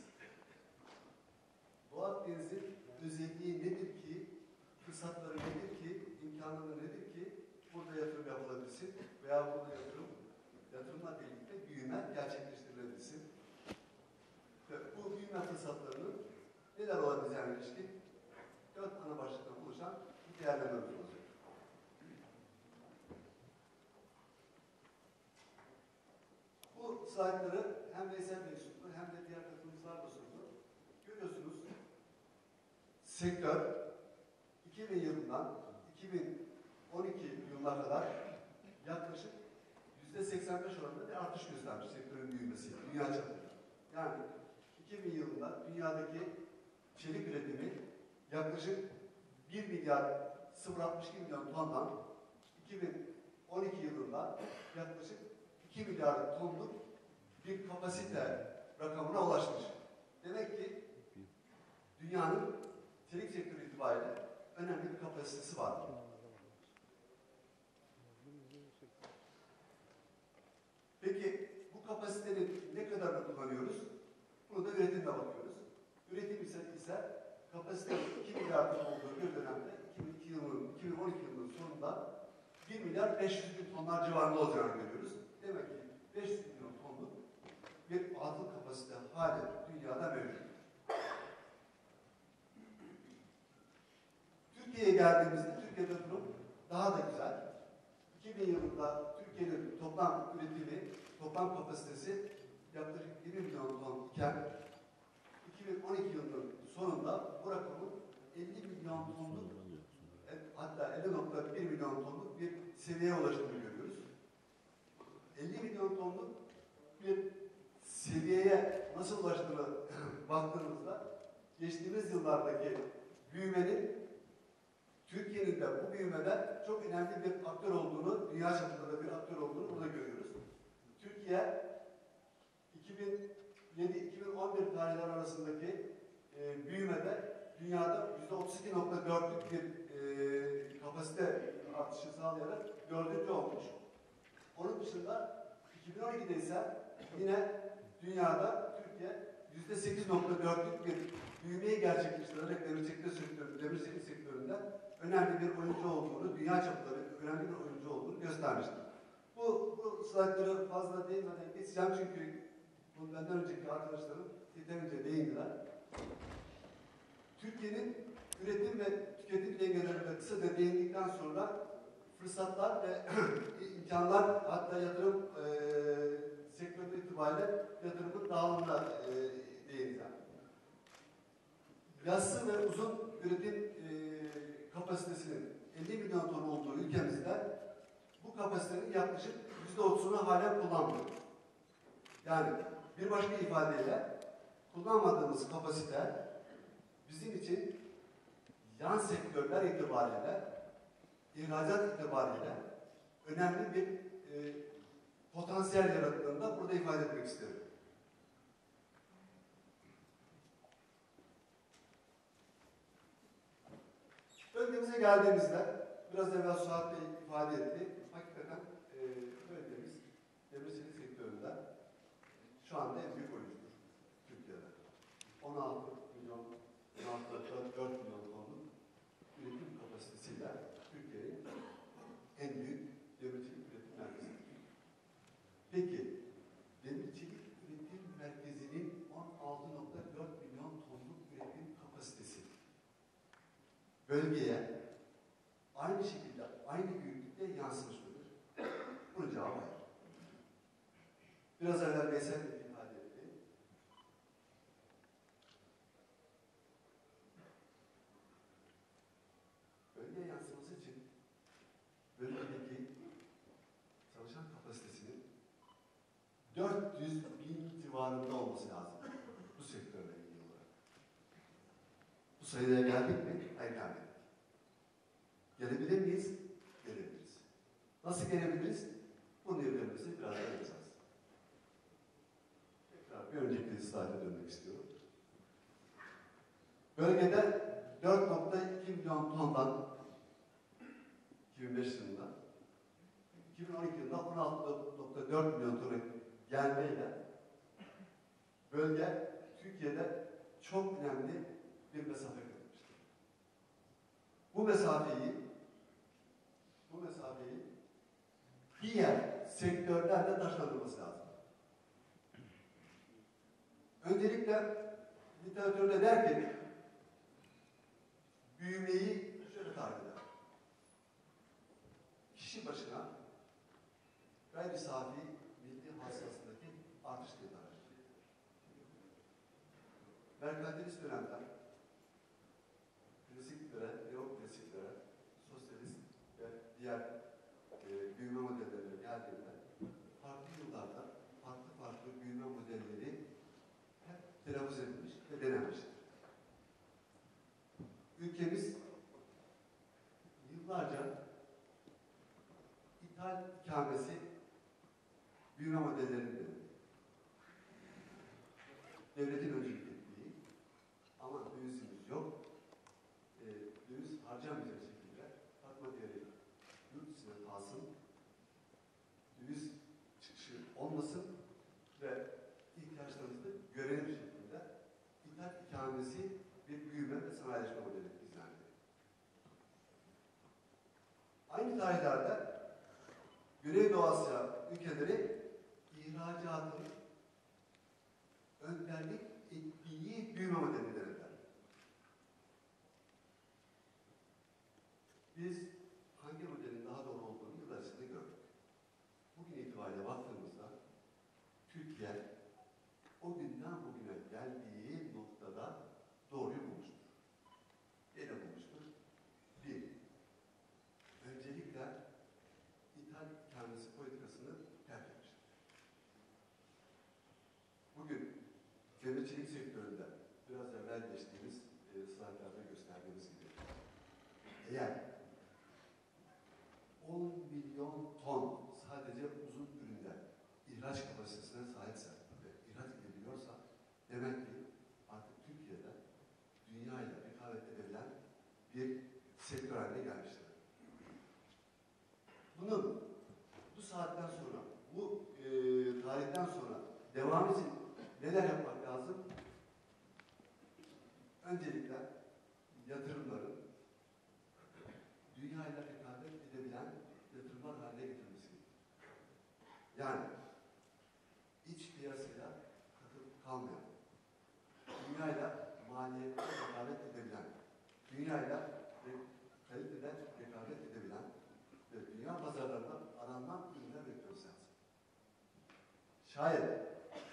Doğu Akdeniz'in özelliği nedir ki? Fırsatları nedir ki? İmkanları nedir ki? Burada yatırım yapılabilsin veya burada yatırımla birlikte büyüme gerçekleştirilebilsin. Ve bu büyüme fırsatlarının neler olabileceğine ilişkin 4 ana başlıktan oluşan bir değerlememiz olacak. Bu slaytları hem Veysel Bey sundu hem de diğer katılımcılar da sundu. Görüyorsunuz sektör 2000 yılından 2012 yılına kadar yaklaşık %85 oranında bir artış göstermiş sektörün büyümesi dünya çapında. Yani 2000 yılında dünyadaki çelik üretimi yaklaşık 1 milyar 0,62 milyon tondan 2012 yılında yaklaşık 2 milyar tonluk bir kapasite rakamına ulaşmış. Demek ki dünyanın çelik sektörü itibariyle önemli bir kapasitesi var. Peki bu kapasitenin ne kadarını kullanıyoruz? Bunu da üretimde bakıyoruz. Üretim ise kapasitenin 2 milyar ton olduğu bir dönemde 2012 yılının sonunda 1 milyar 500 bin tonlar civarında olacağını görüyoruz. Demek ki 500 milyon tonluk bir atıl kapasite hali dünyada mevcut. Türkiye'ye geldiğimizde Türkiye'de durum daha da güzel. 2000 yılında Türkiye'nin toplam üretimi, toplam kapasitesi yaklaşık 20 milyon ton iken 2012 yılının sonunda bu rakamın 50 milyon tonluk, hatta 50,1 milyon tonluk bir seviyeye ulaştığını görüyoruz. 50 milyon tonluk bir seviyeye nasıl ulaştığını baktığımızda geçtiğimiz yıllardaki büyümenin Türkiye'nin de bu büyümede çok önemli bir aktör olduğunu, dünya çapında da bir aktör olduğunu burada görüyoruz. Türkiye 2007-2011 tarihleri arasındaki büyümede dünyada %32,4'lük bir kapasite artışı sağlayarak 4. olmuş. Onun dışında 2012'de ise yine dünyada Türkiye %8,4'lük bir büyümeyi gerçekleştirerek demir çelik sektöründe önemli bir oyuncu olduğunu, dünya çapında önemli bir oyuncu olduğunu göstermiştir. Bu slaytları fazla değinmeden geçeceğim çünkü bu benden önceki arkadaşlarım yeterince değindiler. Türkiye'nin üretim ve tüketim dengelerine kısaca değindikten sonra fırsatlar ve imkanlar, hatta yatırım sektörü itibariyle yatırımın dağılımına değineceğim. Yassı ve uzun üretim kapasitesinin 50 milyon ton olduğu ülkemizde bu kapasitenin yaklaşık %30'unu halen kullanmıyoruz. Yani bir başka ifadeyle kullanmadığımız kapasite bizim için yan sektörler itibariyle, ihracat itibariyle önemli bir potansiyel yarattığını da burada ifade etmek istiyorum. Bölgemize geldiğimizde, biraz evvel Suat Bey ifade etti, hakikaten bölgemiz demir çelik sektöründe şu anda en büyük oyuncudur Türkiye'de. 16 milyon, 16,4 milyon tonluk üretim kapasitesiyle Türkiye'nin en büyük demir çelik üretim merkezidir. Peki, demir çelik üretim merkezinin 16,4 milyon tonluk üretim kapasitesi bölgeye aynı şekilde, aynı büyüklükte yansımış mıdır? Bunun cevabı hayır. Biraz evvel Veysel ifade etti. Bölgeye yansıması için bölgedeki çalışan kapasitesinin 400 bin civarında olması lazım. Bu sektörle ilgili olarak. Bu sayıya geldik mi? Hayır, gelmedik. Gelebilir miyiz? Gelebiliriz. Nasıl gelebiliriz? Bunu evlerimizi biraz daha yapacağız. Tekrar bir önceki slayda dönmek istiyorum. Bölgede 4,2 milyon tondan 2005 yılında 2012 yılında 16,4 milyon tona gelmeyle bölge Türkiye'de çok önemli bir mesafe kalmıştır. Bu mesafeyi diğer sektörlerle taşlandırması lazım. Öncelikle literatürde der ki büyümeyi şöyle tarif eder. Kişi başına gayri safi milli hasılasındaki artış diye tarif eder. Merkantilist dönemden dövizimiz yok. Döviz harcamayacak şekilde katma değeri yurt dışına kalsın. Döviz çıkışı olmasın ve ihtiyaçlarımızı görelim şeklinde ithal ikamesi bir büyüme ve sanayileşme modeli izlendi. Aynı tarihlerde Güneydoğu Asya ülkeleri ihracatın önderlik ettiği büyüme modelini denediler. Biz hangi modelin daha doğru olduğunu yıllar içinde gördük. Bugün itibariyle baktığımızda Türkiye o günden bugüne geldiği noktada doğruyu bulmuştur. Yine bulmuştur. Bir, öncelikle ithal ikamesi politikasını terk etmiştir. Bugün demir çelik sektöründe biraz evvel geçtiğimiz slaytlarda gösterdiğimiz gibi eğer 10 milyon ton sadece uzun üründe ihraç kapasitesine sahipse ve ihraç ediliyorsa demek ki artık Türkiye'de dünyayla rekabet edebilen bir sektör haline gelmiştir. Bunun bu saatten sonra, bu tarihten sonra devam için neler yapmak lazım? Öncelikle yatırımların dünyayla rekabet edebilen yatırımlar haline getirilmesi gerekiyor. Yani iç piyasaya katılıp kalmayan, dünyayla maliyette rekabet edebilen, dünyayla kalitede rekabet edebilen ve dünya pazarlarında aranılan ürünler bekliyoruz lazım. Şayet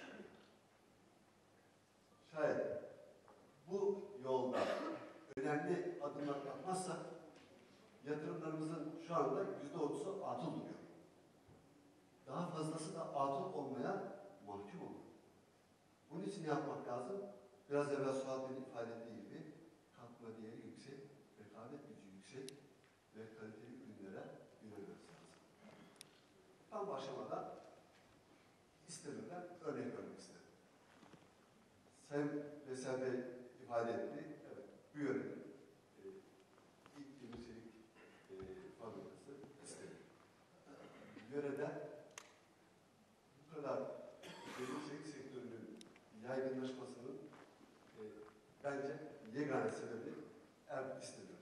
bu yolda önemli adımlar atmazsak yatırımlarımızın şu anda %30'u atıl duruyor. Daha fazlası da atıl olmaya mahkum olur. Bunun için ne yapmak lazım? Biraz evvel Suat Bey'in ifade ettiği gibi katma değeri yüksek, rekabet gücü yüksek ve kaliteli ürünlere yönelmemiz lazım. Tam başlamadan istemeden örnek vermek istedim. Sayın Veysel Bey ifade etti. Evet, bu yönelim ilk demir çelik fabrikası istedi. Yörede bu kadar demir çelik sektörünün yaygınlaşmasının bence yegane sebebi Erbil istemiyor.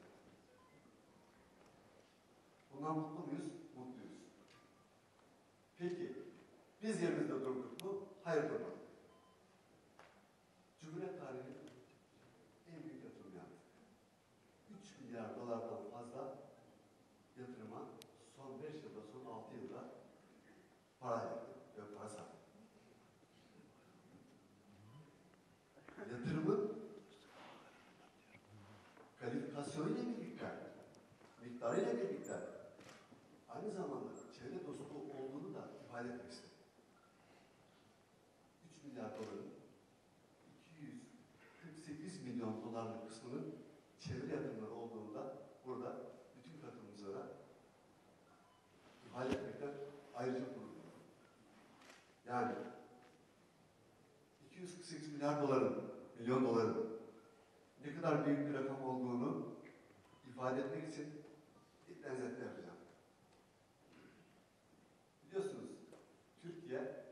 Bundan mutlu muyuz? Mutluyuz. Peki, biz yerimizde durduk mu? Hayır durmadık. Cumhuriyet tarihinin en büyük yatırımı yaptık. 3 milyar dolardan fazla yatırıma son 5 yılda, son 6 yılda para ayırdık ve para sattık. Yatırımın kalifikasyonuyla birlikte, miktarıyla birlikte aynı zamanda çevre dostu olduğunu da ifade etmek istedim. 3 milyar doların 248 milyon dolarlık kısmının çevre yatırımları olduğunda burada bütün katılımcılara ifade etmekten ayrıca gurur duyuyorum. Yani 248 milyon doların ne kadar büyük bir rakam olduğunu ifade etmek için bir benzetme yapacağım. Biliyorsunuz Türkiye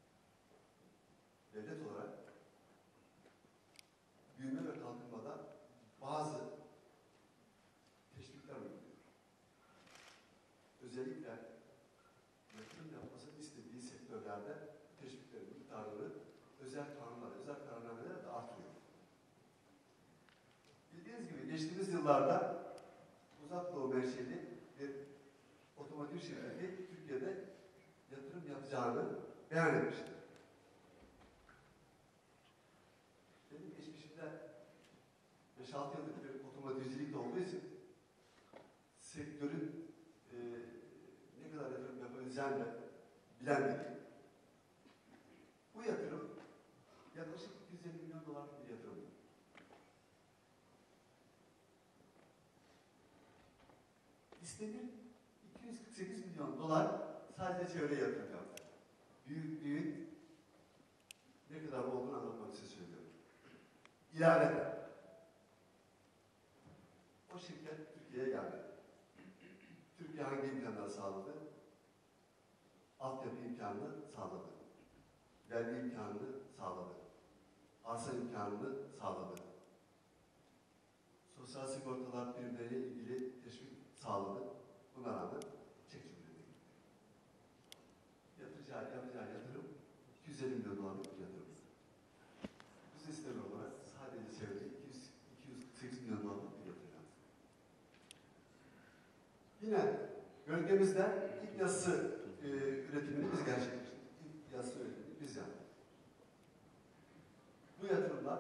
devlet olarak büyüme ve kalkınmada bazı teşvikler uyguluyor. Özellikle yatırım yapmasını istediği sektörlerde teşviklerin miktarını özel kanunlar, özel kararnameler de artırıyor. Bildiğiniz gibi geçtiğimiz yıllarda Uzak Doğu menşeli bir otomotiv şirketi Türkiye'de yatırım yapacağını beyan etmiştir. Benim geçmişimde 5-6 yıllık bir otomotivcilik de olduğu için sektörün ne kadar yatırım yapabileceğini de bilen biriyim. Bu yatırım yaklaşık 250 milyon dolarlık bir yatırım. İstediğim 248 milyon dolar sadece çevreye yatırım yaptı. Büyük ne kadar olduğunu anlatmak için söylüyorum. İlaveten vergi imkanını sağladı. Arsa imkanını sağladı. Sosyal sigortalar primleriyle ilgili teşvik sağladı. Buna rağmen Çek Cumhuriyeti'ne gitti. Yapacağı yatırım 250 milyon dolarlık bir yatırım. Biz sistemi olarak sadece çevrede 208 milyon dolarlık bir yatırım yaptık. Yine bölgemizde ilk yassı üretimini biz gerçekleştirdik. İlk yassı üretimini biz yaptık. Bu yatırımlar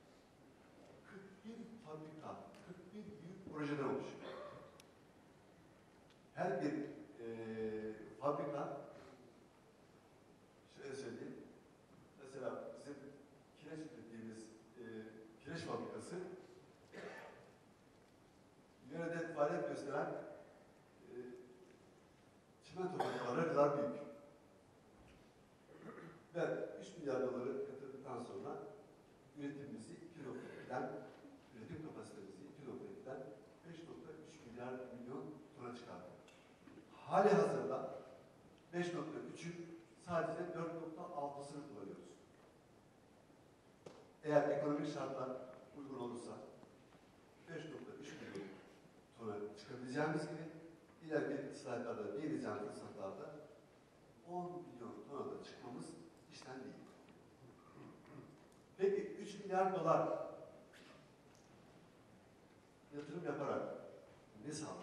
41 fabrika, 41 büyük projeden oluşuyor. Her bir fabrika, şöyle söyleyeyim, mesela bizim kireç ürettiğimiz kireç fabrikası, yörede faaliyet gösteren çimento fabrikaları kadar büyük. Ve 3 milyar doları yatırdıktan sonra üretimimizi 2.2'den, üretim kapasitemizi 2.2'den 5.3 milyar milyon tona çıkardık. Hali hazırda 5.3'ün sadece 4.6'sını kullanıyoruz. Eğer ekonomik şartlar uygun olursa 5.3 milyon tona çıkabileceğimiz gibi ileriki slaytlarda değineceğim fırsatlarda 10 milyon tona da çıkmamız işten değil. Peki 3 milyar dolar yatırım yaparak ne sağladı?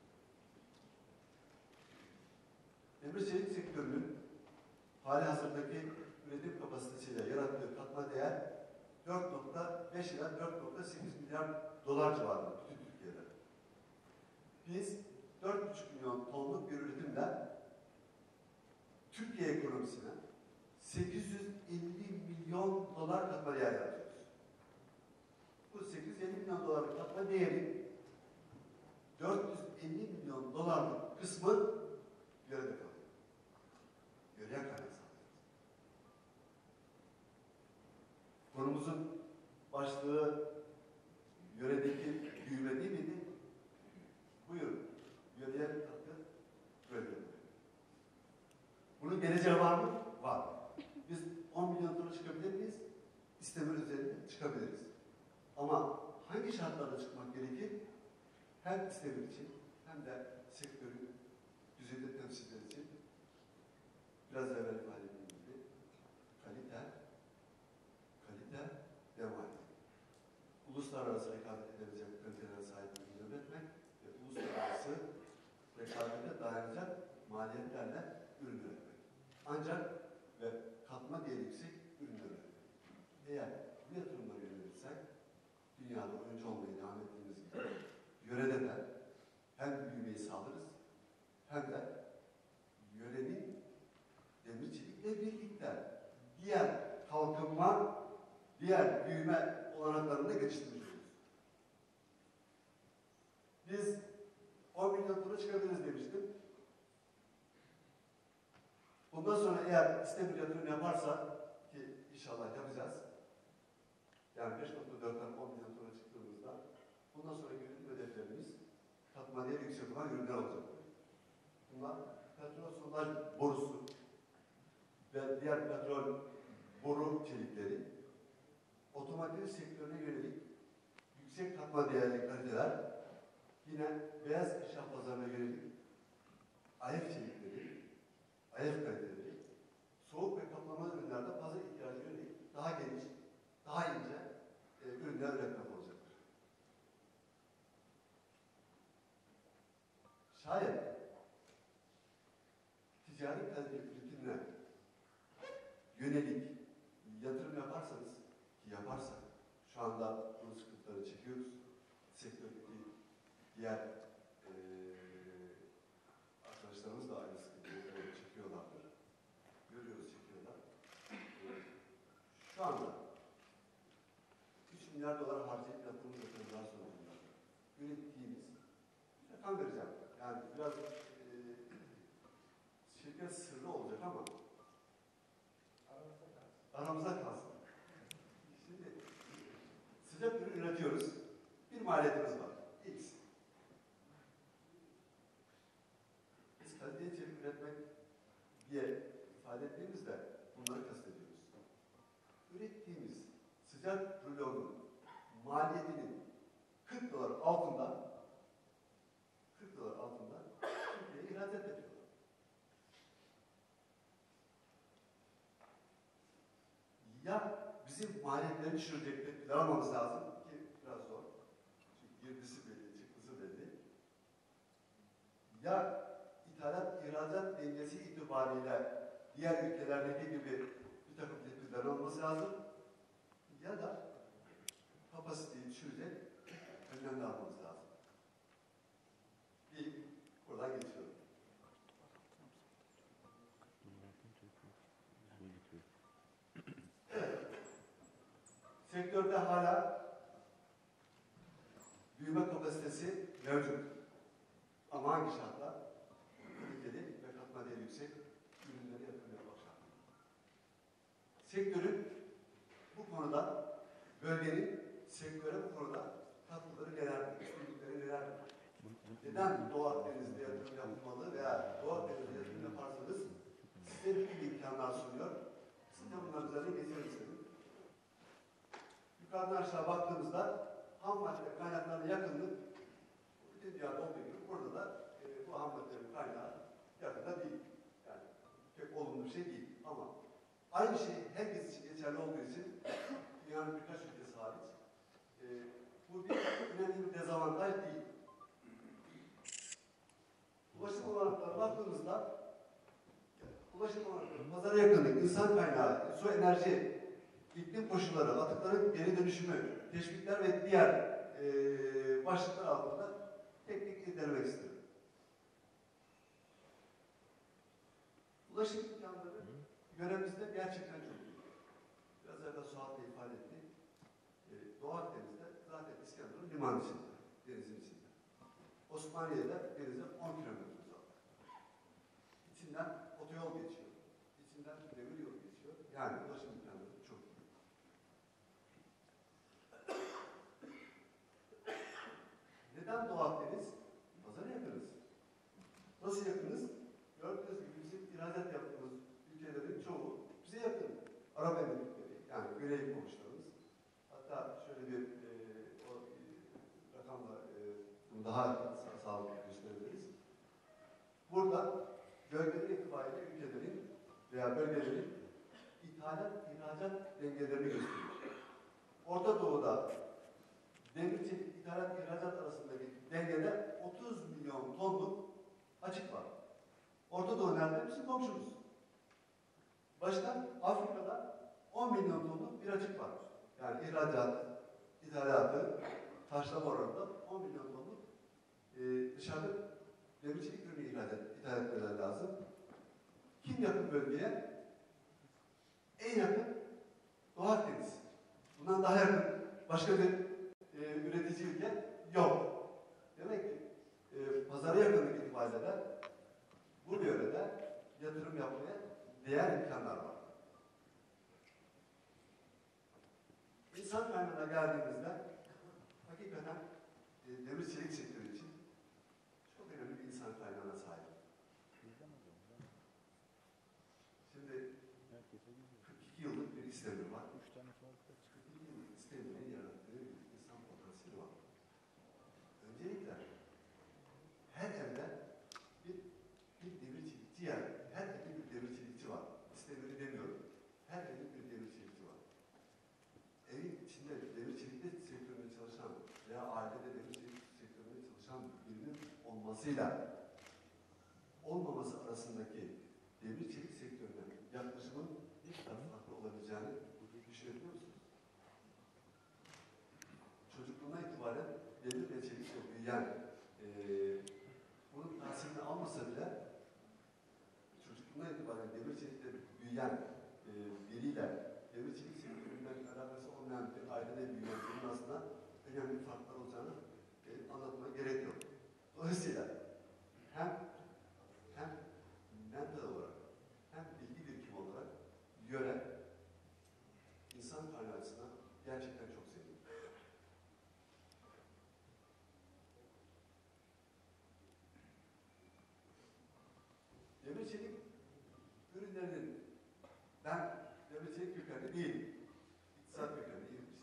Demir çelik sektörünün hali hazırdaki üretim kapasitesiyle yarattığı katma değer 4.5 ila 4.8 milyar dolar civarında bütün Türkiye'de. Biz 4,5 milyon tonluk bir üretimle Türkiye ekonomisine 850 milyon dolar katma değer yaratıyoruz. Bu 850 milyon dolarlık katma değeri 450 milyon dolarlık kısmı yörede kalıyor. Yöreye kaynak sağlıyoruz. Konumuzun başlığı yöredeki büyüme değil miydi? Buyurun. Yöreye katkı böyle. Bunun geleceği var mı? Var. Biz 10 milyon tona çıkabilir miyiz? İstemin üzerinde çıkabiliriz. Ama hangi şartlarda çıkmak gerekir? Hem istemin için hem de sektörün düzeyde temsilciler için biraz evvel ifade ettiğim gibi kalite ve maliyet. Uluslararası rekabet edebilecek kalitelere sahip ürün üretmek ve uluslararası rekabete dayanacak maliyetlerle ürün üretmek. Ancak ve katma değeri yüksek ürün üretmek. Eğer bu yatırımlara yönelirsek, dünyada önce olmayı devam ettiğimiz gibi, yörede de hem büyümeyi sağlarız, hem de yörenin demircilikle birlikte diğer kalkınma, diğer büyüme olanaklarını da geliştirmiş oluruz. Biz 10 milyon tona çıkabiliriz demiştim. Bundan sonra eğer İstemir yatırım yaparsa, ki inşallah yapacağız, yani 5.4'ten 10 milyon tona çıktığımızda, bundan sonraki üretim hedeflerimiz katma değeri yüksek olan ürünler olacak. Bunlar petrol sondaj borusu ve diğer petrol boru çelikleri, otomotiv sektörüne yönelik yüksek katma değerli kaliteler, yine beyaz eşya pazarına yönelik AF çelikleri, AF kaliteleri, soğuk ve kaplamalı ürünlerde pazar ihtiyacı yönelik daha geniş, daha ince ürünler üretmek olacaktır. Şayet ticari kalite üretimine yönelik yatırım yaparsanız, ki yaparsak, şu anda bunun sıkıntıları çekiyoruz. Sektördeki diğer arkadaşlarımız da aynı sıkıntıları çekiyorlardır. Görüyoruz, çekiyorlar. Şu anda 3 milyar dolar harcayıp yaptığımız yatırımlar sonucunda ürettiğimiz, rakam vereceğim. Yani biraz şirket sırrı olacak ama aramızda kalsın. Şimdi sıcak ürün üretiyoruz. Bir maliyetimiz var. X. Biz kaliteli içerik üretmek diye ifade ettiğimizde bunları kastediyoruz. güzel rulonun maliyetinin 40 dolar altında Türkiye'ye ihracat yapıyorlar. Ya bizim maliyetleri düşürecektir, planlamamız lazım ki biraz zor. Çünkü girdisi belli, çıktısı belli. Ya ithalat, ihracat dengesi itibariyle diğer ülkelerdeki gibi bir takım tedbirler olması lazım. Ya da kapasiteyi düşürecek önlemler almamız lazım. Bir, buradan geçiyorum. Evet. Sektörde hala büyüme kapasitesi mevcut. Ama hangi şartlar? Kaliteli ve katma değeri yüksek ürünleri yatırım yapmak şartı. Sektörün bu konuda, bölgenin sektöre bu konuda katkıları nelerdir, üstünlükleri nelerdir? Neden Doğu Akdeniz'de yatırım yapılmalı veya Doğu Akdeniz'de yatırım yaparsanız size bir gibi imkanlar sunuyor. Siz de bunların üzerine geçelim istedim. Yukarıdan aşağı baktığımızda ham madde kaynaklarına yakınlık bütün dünyada olduğu gibi burada da bu ham maddelerin kaynağı yakında değil. Yani pek olumlu bir şey değil. Ama aynı şey herkes için geçerli olduğu için dünyanın birkaç ülkesi hariç bu bir önemli bir dezavantaj değil. Ulaşım olanaklarına baktığımızda ulaşım olanakları, pazara yakınlık, insan kaynağı, su enerji, iklim koşulları, atıkların geri dönüşümü, teşvikler ve diğer başlıklar altında tek irdelemek istiyorum. Ulaşım imkanları yöremizde gerçekten çok büyük. Biraz evvel Suat Bey ifade etti. Doğu Akdeniz'de zaten İskenderun liman içinde, denizin içinde. Osmaniye'de denize 10 kilometre uzakta. İçinden otoyol geçiyor. İçinden demir yolu geçiyor. Yani ulaşım imkanları çok büyük. Neden Doğu Akdeniz? Pazara yakınız. Nasıl yakınız? Gördüğünüz gibi bizim ihracat yaptığımız ülkelerin çoğu bize yakın. Arap Emirlikleri, yani Güney komşularımız. Hatta şöyle bir rakamla bunu daha sağlıklı gösterebiliriz. Burada bölgeler itibariyle ülkelerin veya bölgelerin ithalat-ihracat dengelerini gösteriyor. Orta Doğu'da demir çelik ithalat-ihracat arasındaki dengede 30 milyon tonluk açık var. Orta Doğu nerede? Bizim komşumuz. Başka Afrika'da 10 milyon tonluk bir açık var. Yani ihracat, ithalatı, taşlama oranında 10 milyon tonluk dışarıda demir çelik ürünü ithal etmeleri lazım. Kim yakın bölgeye? En yakın Doğu Akdeniz. Bundan daha yakın başka bir üretici ülke yok. Demek ki pazara yakınlık itibariyle de bu yörede yatırım yapmaya değer imkanlar var. İnsan kaynağına geldiğimizde hakikaten demir çelik sektörü için çok önemli bir insan kaynağına sahip. Şimdi 42 yıllık bir İstemir var. 42 yıllık İstemir'in yarattığı bir insan potansiyeli var. Öncelikle her evde bir demir çelikçi yer. Her evde bir demir çelikçi var. İstemir'i demiyorum. Her evde bir demir çelikçi var. Evin içinde demir çelikçi sektöründe çalışan veya ailede demir çelikçi sektöründe çalışan birinin olmasıyla olmaması arasındaki demir çelik sektörüne yaklaşımın bir kadar farklı olabileceğini düşünebiliyor musunuz? Çocukluğuna itibaren demir ve çelikle büyüyen, bunun tahsilini almasa bile çocukluğuna itibaren demir çelikle büyüyen biriyle demir çelik sektöründen alakası olmayan bir ailede büyüyen birinin aslında önemli farklar olacağını anlatmaya gerek yok. Dolayısıyla hem mental olarak hem bilgi birikimi olarak yöre insan kaynağı açısından gerçekten çok zengin. Demir çelik ürünlerinin ben demir çelik kökenli değilim. İktisat kökenliyim.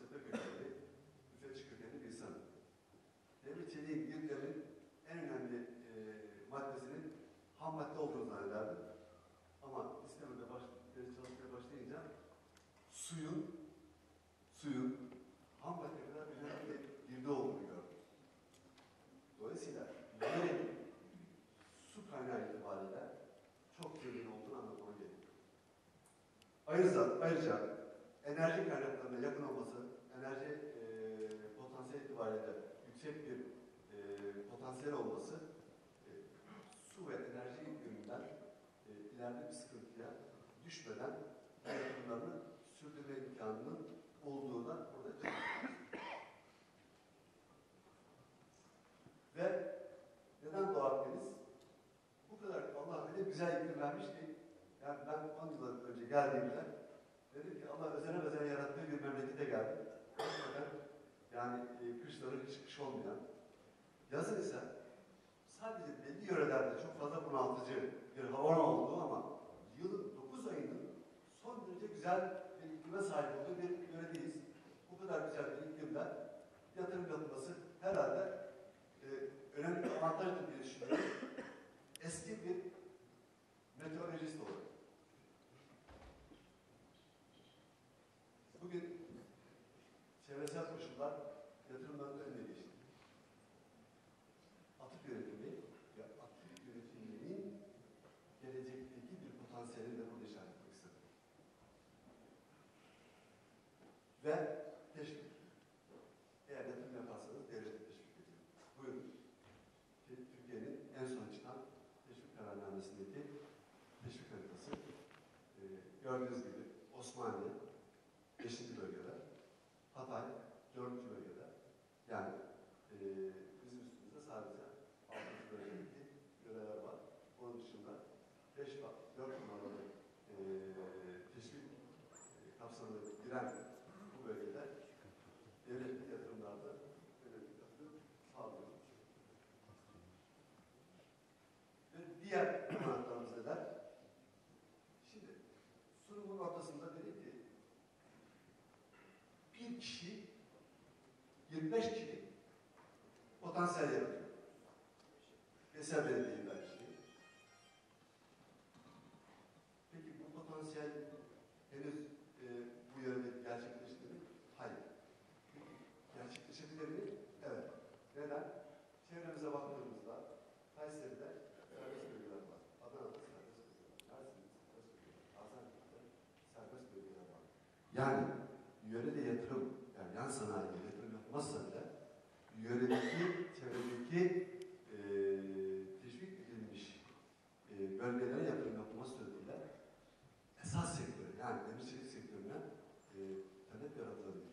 Ayrıca enerji kaynaklarına yakın olması, enerji potansiyel itibariyle yüksek bir potansiyel olması su ve enerji yönünden ileride bir sıkıntıya düşmeden yatırımlarını sürdürme imkanının olduğuna burada çalışıyoruz. Ve neden Doğu Akdeniz? Bu kadar Allah öyle güzel iklim vermiş ki, yani ben 10 yıl önce geldiğimde dedim ki Allah özel yarattığı bir memlekete geldim. Hakikaten yani kışları hiç kış olmayan, yazın ise sadece belli yörelerde çok fazla bunaltıcı bir hava olduğu ama yılın 9 ayının son derece güzel bir iklime sahip olduğu bir yöredeyiz. Bu kadar güzel bir iklimde yatırım yapılması herhalde önemli bir avantajdır diye düşünüyorum. Eski bir meteorolojist olarak. Bugün çevresel koşullar yatırımların önüne geçti. Atık yönetimi ve atık yönetiminin gelecekteki bir potansiyelini de burada işaret etmek istedim. Ve teşvik. Eğer yatırım yaparsanız devlet teşvik ediyor. Buyurun. Türkiye'nin en son çıkan teşvik kararnamesindeki teşvik haritası. Gördüğünüz gibi Osmanlı 5. bölgede, Hatay 4. bölgede. Yani bizim üstümüzde sadece 6. bölgedeki yöreler var. Onun dışında 4 numaralı teşvik kapsamına giren bu bölgede devletli yatırımlarda devletli yatırım sağlıyor. Ve diğer kanatlarımız neler? Şimdi sunumun ortasında dedi ki bir kişi 25 kişi potansiyel yaratıyor. Eser Belediye belki. Peki bu potansiyel henüz bu yönde gerçekleşti mi? Hayır. Gerçekleşebilir mi? Evet. Neden? Çevremize baktığımızda Kayseri'de serbest bölgeler var. Adana'da serbest bölgeler var. Mersin'de serbest bölgeler var. Gaziantep'te serbest bölgeler var. Yani yörede yatırım, yani yan sanayiye yatırım yapmazsa bile yöredeki, çevredeki teşvik edilmiş bölgelere yatırım yapılması suretiyle esas sektörü, yani demircilik sektörüne talep yaratılabilir.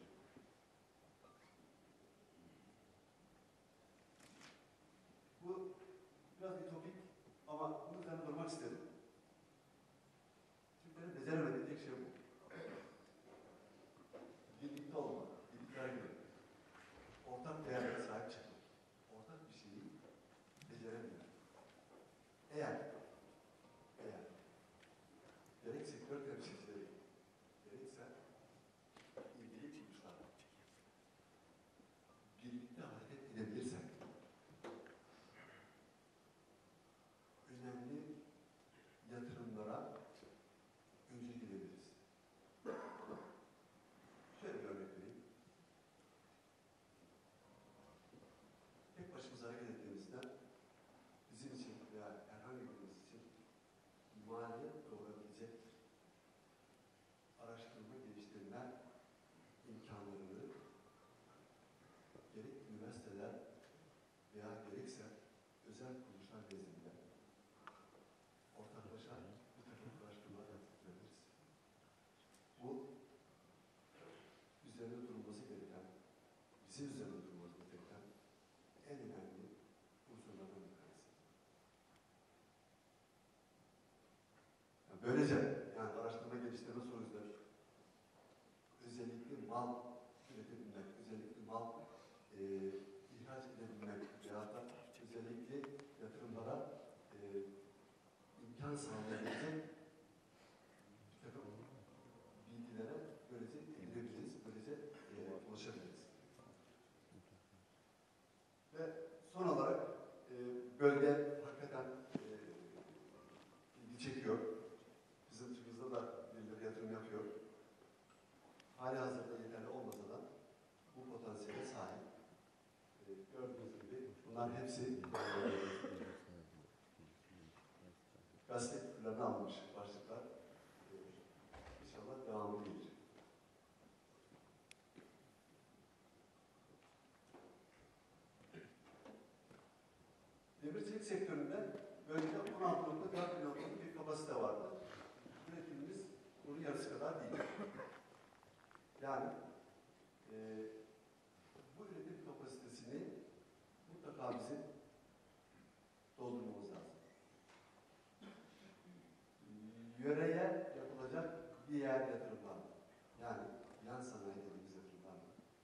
Bu biraz ütopik ama bunun üzerine durmak istedim. Türklerin beceremediği tek şey bu. Birlikte olmak, birlikler gibi. Ortak değerlere sahip çıkmak. Ortak bir şeyi beceremiyor. Eğer gerek sektör temsilcileri, gerekse ilgili kuruluşlar birlikte hareket edebilirsek önemli yatırımlara öncülük edebiliriz. Şöyle bir örnek vereyim. Tek başımıza hareket ettiğimizde bizim için veya herhangi birimiz için maliyet doğurabilecek araştırma, geliştirme imkanlarını gerek üniversiteler veya gerekse özel kuruluşlar nezdinde ortaklaşa bir takım araştırmalar yaptırabiliriz. Bu üzerinde durulması gereken, bizim üzerinde durulması gereken en önemli unsurlardan bir tanesi. Yani böylece, yani araştırma geliştirme sonuçta özellikle mal üretebilmek, özellikle mal ihraç edebilmek veyahut da özellikle yatırımlara imkan sağlayabilecek bir takım bilgilere böylece girebiliriz, böylece ulaşabiliriz. Ve son olarak bölge hakikaten ilgi çekiyor. Bizim dışımızda da birileri yatırım yapıyor. Hali hazırda yeterli olmasa da bu potansiyele sahip. Gördüğünüz gibi bunlar hepsi gazete küpürlerine alınmış başlıklar. İnşallah sektöründe bölgede 16.4 milyonluk bir kapasite vardı. Üretimimiz bunun yarısı kadar değil. Yani bu üretim kapasitesini mutlaka bizim doldurmamız lazım. Yöreye yapılacak diğer yatırımlar, yani yan sanayi dediğimiz yatırımlar,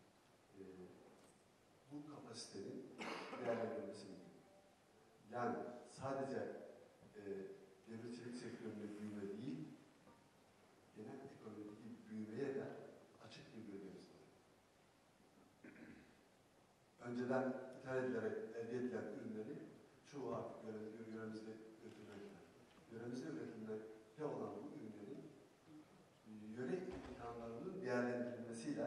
bu kapasitenin değerlendirilmesi mümkün. Yani sadece demir çelik sektöründe büyüme değil, genel ekonomideki büyümeye de açık bir bölgemiz var. Önceden ithal edilerek elde edilen ürünleri çoğu artık yöremizde üretilmekte. Yöremizde üretilmekte olan bu ürünlerin yöre imkanlarının değerlendirilmesiyle,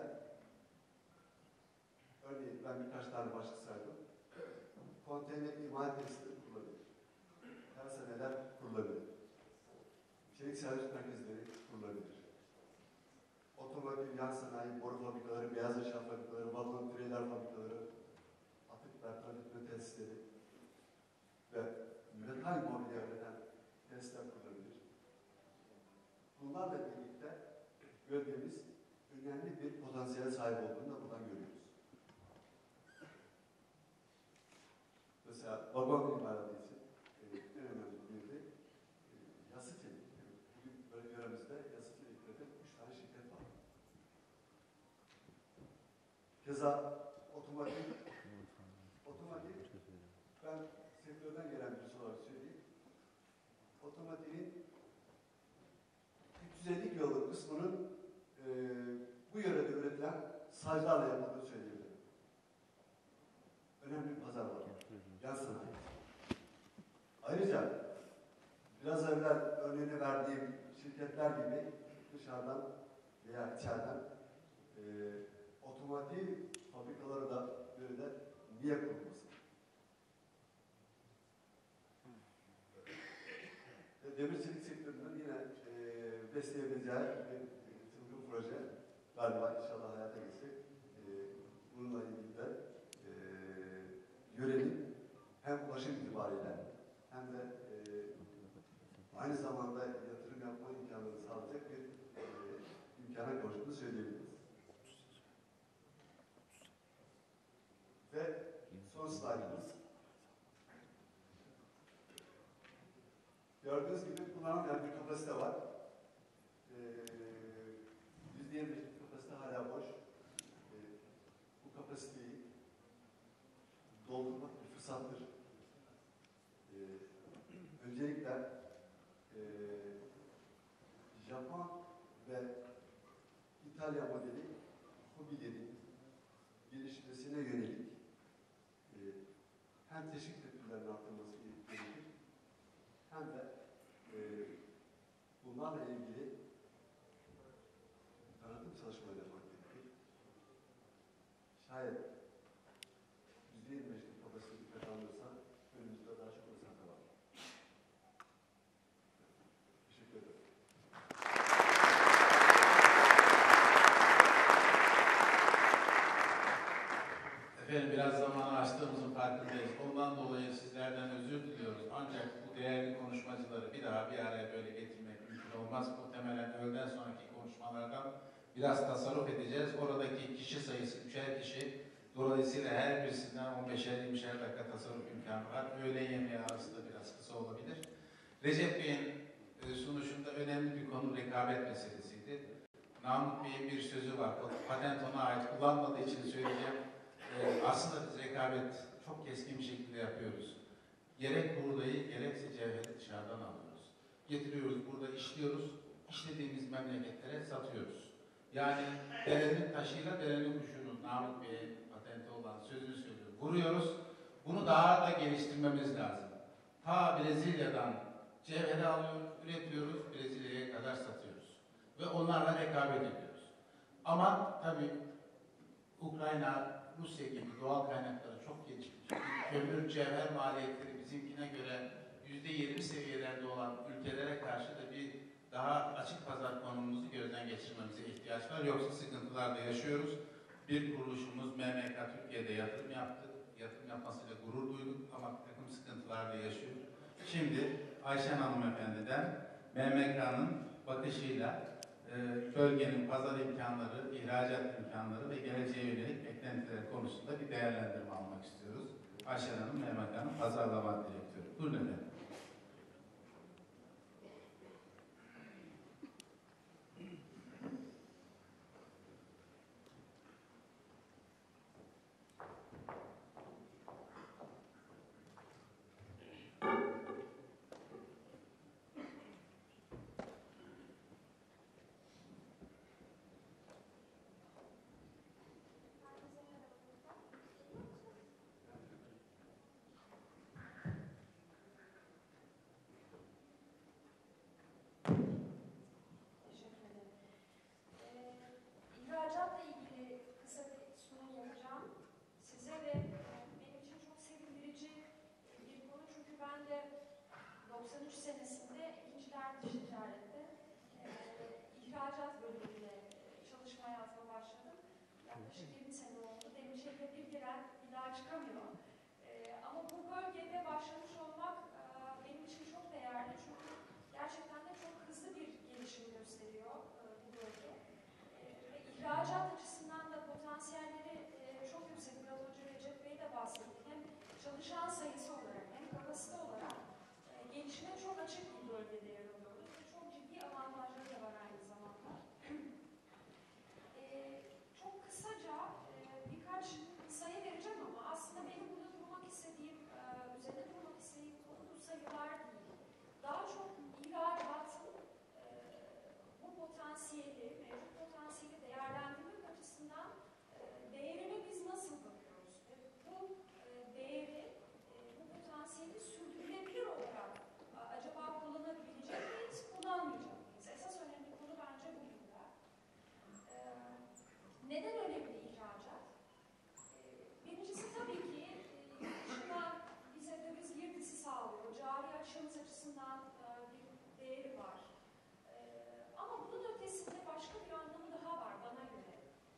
örneğin ben birkaç tane başlık saydım. Konteyner imal tesisleri kurulabilir. Tersaneler kurulabilir. Çelik servis merkezleri kurulabilir. Otomotiv yan sanayi, boru fabrikaları, beyaz eşya fabrikaları, vagon türeler fabrikaları, atık bertaraf etme tesisleri ve metal mobilya üreten tesisler kurulabilir. Bunlarla birlikte bölgemiz önemli bir potansiyele sahip olduğunu da buradan görüyoruz. Mesela vagon imalatı için en önemli bir de yası çelik. Bugün böyle yöremizde yası çelik üreten 3 tane şirket var. Keza otomotiv, ben sektörden gelen birisi olarak söyleyeyim. Otomotivin 350 kiloluk kısmının bu yörede üretilen saclarla yapıldığını söyleyebilirim. Önemli bir pazar var. Yan sanayi. Ayrıca biraz evvel örneğini verdiğim şirketler gibi dışarıdan veya içeriden otomotiv fabrikaları da böyle niye kurulmasın? Demir çelik sektöründen yine besleyebileceği bir çılgın proje galiba inşallah hayata geçecek. Bununla ilgili de yörenin hem ulaşım itibariyle hem de aynı zamanda yatırım yapma imkanını sağlayacak bir imkana kavuştuğunu söyleyebiliriz. Ve son slaytımız. Gördüğünüz gibi kullanılmayan bir kapasite var. %25'lik kapasite hala boş. Bu kapasiteyi doldurmak bir fırsattır. Öncelikle Japon ve İtalya modeli hobilerin gelişmesine yönelik hem teşvik tedbirlerinin arttırılması gerekir, hem de bunlarla ilgili tanıtım çalışmaları yapmak gerekir. Şayet %25'lik kapasite dikkat alınırsa önümüzde daha çok mesafe var. Teşekkür ederim. Efendim biraz zamanı açtığımızın farkındayız. Ondan dolayı sizlerden özür diliyoruz. Ancak bu değerli konuşmacıları bir daha bir araya böyle getirmek mümkün olmaz. Muhtemelen öğleden sonraki konuşmalardan biraz tasarruf edeceğiz. Oradaki kişi sayısı 3'er kişi. Dolayısıyla her birisinden 15'er-20'şer dakika tasarruf imkanı var. Öğle yemeği arası da biraz kısa olabilir. Recep Bey'in sunuşunda önemli bir konu rekabet meselesiydi. Namık Bey'in bir sözü var. O patent ona ait, kullanmadığı için söyleyeceğim. Aslında biz rekabet çok keskin bir şekilde yapıyoruz. Gerek buğdayı gerekse cevheri dışarıdan alıyoruz. Getiriyoruz, burada işliyoruz, işlediğimiz memleketlere satıyoruz. Yani derenin taşıyla derenin kuşunun, Namık Bey'in patenti olan sözünü söylüyor. Vuruyoruz, bunu daha da geliştirmemiz lazım. Ta Brezilya'dan cevheri alıyoruz, üretiyoruz, Brezilya'ya kadar satıyoruz. Ve onlarla rekabet ediyoruz. Ama tabii Ukrayna, Rusya gibi doğal kaynakları çok gelişmiş. Kömür, cevher maliyetleri bizimkine göre %20 seviyelerde olan ülkelere karşı da bir daha açık pazar konumumuzu gözden geçirmemize ihtiyaç var. Yoksa sıkıntılar da yaşıyoruz. Bir kuruluşumuz MMK Türkiye'de yatırım yaptı. Yatırım yapmasıyla gurur duyduk ama bir takım takım sıkıntılar da yaşıyor. Şimdi Ayşen Hanımefendi'den MMK'nın bakışıyla bölgenin pazar imkanları, ihracat imkanları ve geleceğe yönelik beklentiler konusunda bir değerlendirme almak istiyoruz. Ayşen Hanım, MMK'nın pazarlama direktörü. Buyurun efendim. Teşekkür ederim. İhracatla ilgili kısa bir sunum yapacağım. Size ve benim için çok sevindirici bir konu. Çünkü ben de 93 senesinde ikinciler dış ticarette ihracat bölümünde çalışma hayatıma başladım. Yaklaşık 20 sene oldu. Benim şehre bir giren bir daha çıkamıyor. Ama bu bölgede başlamış olmak benim için çok değerli. Çünkü gerçekten de çok hızlı bir gelişim gösteriyor bu bölge. Ve ihracat açısından da potansiyelleri çok yüksek. Biraz önce Recep Bey de bahsetti. Hem çalışan sayısı olarak hem kapasite olarak gelişime çok açık bir bölgede yer alıyoruz. Ve çok ciddi avantajları da var aynı zamanda. Çok kısaca birkaç sayı vereceğim ama aslında benim burada durmak istediğim, üzerinde durmak istediğim konu bu sayılar değil. Daha çok ihracatın bu potansiyeli, mevcut potansiyeli değerlendirmek açısından değerine biz nasıl bakıyoruz? Ve bu değeri, bu potansiyeli sürdürülebilir olarak acaba kullanabilecek miyiz, kullanmayacak mıyız? Esas önemli konu bence bu burada. Neden önemli ihracat? Birincisi tabii ki yurt dışından bize döviz girdisi sağlıyor. Cari açığımız açısından bir değeri var. Ama bunun ötesinde başka bir anlamı daha var bana göre.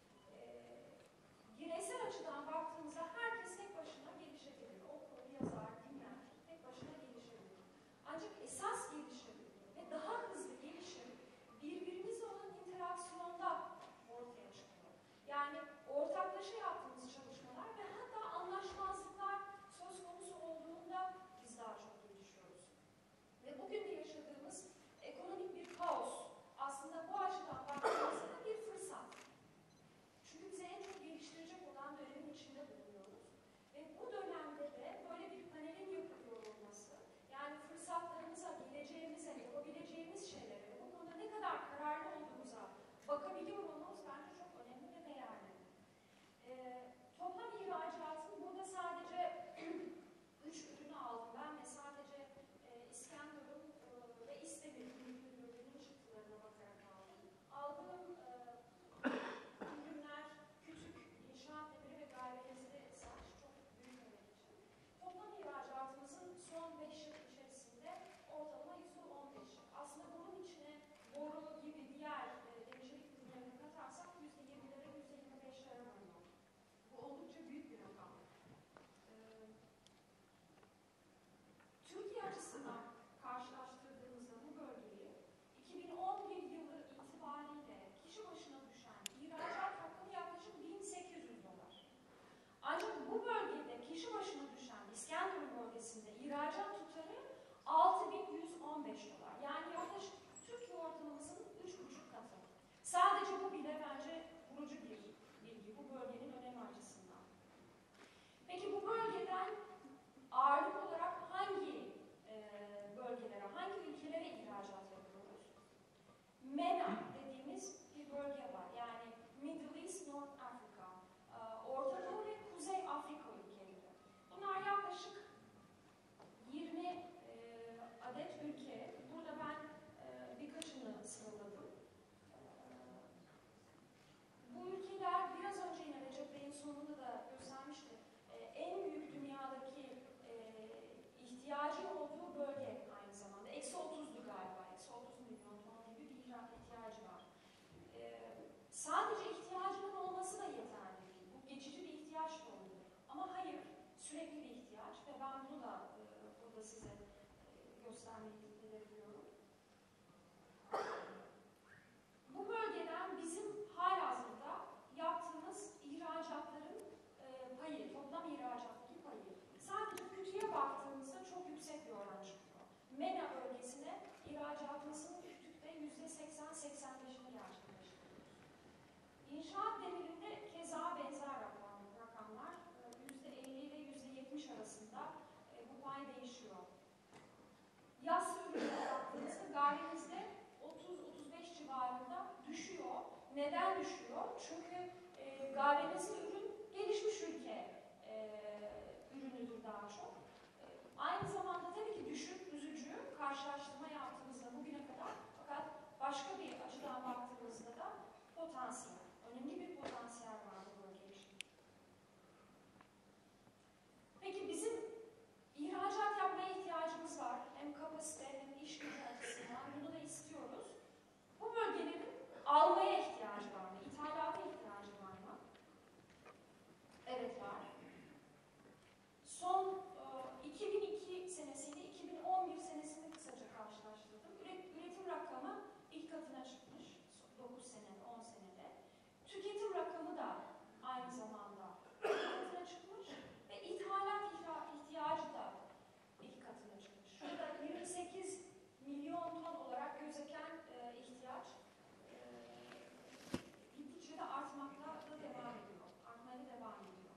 Bireysel açıdan baktığımızda herkes tek başına gelişebilir. Okur, yazar, dinler, tek başına gelişebilir. Ancak esas gelişim ve daha hızlı gelişim birbirimizle olan interaksiyonda ortaya çıkıyor. Yani ortaklaşa yaptığımız çalışmalar ve hatta anlaşmazlıklar söz konusu olduğunda biz daha çok gelişiyoruz. Ve bugün de yaşadığımız ekonomik bir kaos aslında bu açıdan baktığımızda da bir fırsat. Çünkü bizi en çok geliştirecek olan dönemin içinde bulunuyoruz. Ve bu dönemde de böyle bir panelin yapılıyor olması, yani fırsatlarımıza, geleceğimize, yapabileceğimiz şeylere, bu konuda ne kadar kararlı olduğumuza bakabiliyor olmamız bence çok önemli ve değerli. Toplam ihracatın burada sadece 3 ürünü aldım ben ve sadece İskenderun ve İstemir'in ürünlerinin çıktılarına bakarak aldım. Aldığım ürünler küçük, inşaat demiri ve gayrimenkul saç çok büyümemek için. Toplam ihracatımızın son 5 yıl içerisinde ortalama %15. Aslında bunun içine boru gibi diğer denizcilik ürünlerini katarsak %20'lere, %25'lere varıyor. Bu oldukça büyük bir rakam. Türkiye açısından karşılaştırdığımızda bu bölgeyi 2011 yılı itibariyle kişi başına düşen ihracat hakkı yaklaşık $1.800. Ancak bu bölgede kişi başına düşen İskenderun bölgesinde ihracat tutarı $6.115. Yani yaklaşık Türkiye ortalamasının 3,5 katı. Sadece bu bile bence vurucu bir bilgi bu bölgenin önemi açısından. Peki bu bölgeden ağırlık olarak hangi bölgelere, hangi ülkelere ihracat yapıyoruz? MENA dediğimiz bir bölge var. Yani Middle East, North Africa, Orta Doğu ve Kuzey Afrika ülkeleri. Bunlar yaklaşık 20 adet ülke. Burada ben birkaçını sıraladım. Bu ülkeler biraz önce yine Recep Bey'in sonunda da göstermişti. En büyük dünyadaki ihtiyacı olduğu bölge aynı zamanda. -30'du galiba. -30 milyon ton gibi bir ihtiyacı var. Sadece ihtiyacının olması da yeterli değil. Bu geçici bir ihtiyaç da olabilir. Ama hayır, sürekli bir ihtiyaç ve ben bunu da burada size göstermeyi edebiliyorum. Bu bölgeden bizim halihazırda yaptığımız ihracatların payı, toplam ihracattaki payı. Sadece kütüğe baktığımızda çok yüksek bir oran çıkıyor. MENA bölgesine ihracatımızın kütükte %80-85'ini gerçekleştiriyoruz. İnşaat demirinde keza benzer rakamlar %50 ile %70 arasında bu pay değişiyor. Yaz ürününe baktığımızda galimizde 30-35 civarında düşüyor. Neden düşüyor? Çünkü galimizin ürün gelişmiş ülke ürünüdür daha çok. Aynı zamanda tabii ki düşük, üzücü karşılaştırma yaptığımızda bugüne kadar, fakat başka bir açıdan baktığımızda da potansiyel, önemli bir potansiyel var bu bölge için. Peki bizim ihracat yapmaya ihtiyacımız var. Hem kapasite hem iş gücü açısından bunu da istiyoruz. Bu bölgelerin almaya ihtiyacı var mı? İthalata ihtiyacı var mı? Evet var. Son 2002 senesiyle 2011 senesini kısaca karşılaştırdım. Üretim rakamı ilk katına çıkmış. 9 senede, 10 senede. Tüketim rakamı da aynı zamanda ilk katına çıkmış. Ve ithalat ihtiyacı da ilk katına çıkmış. Şurada 28 milyon ton olarak gözeken ihtiyaç gittikçe de artmakla da devam ediyor. Artmaya devam ediyor.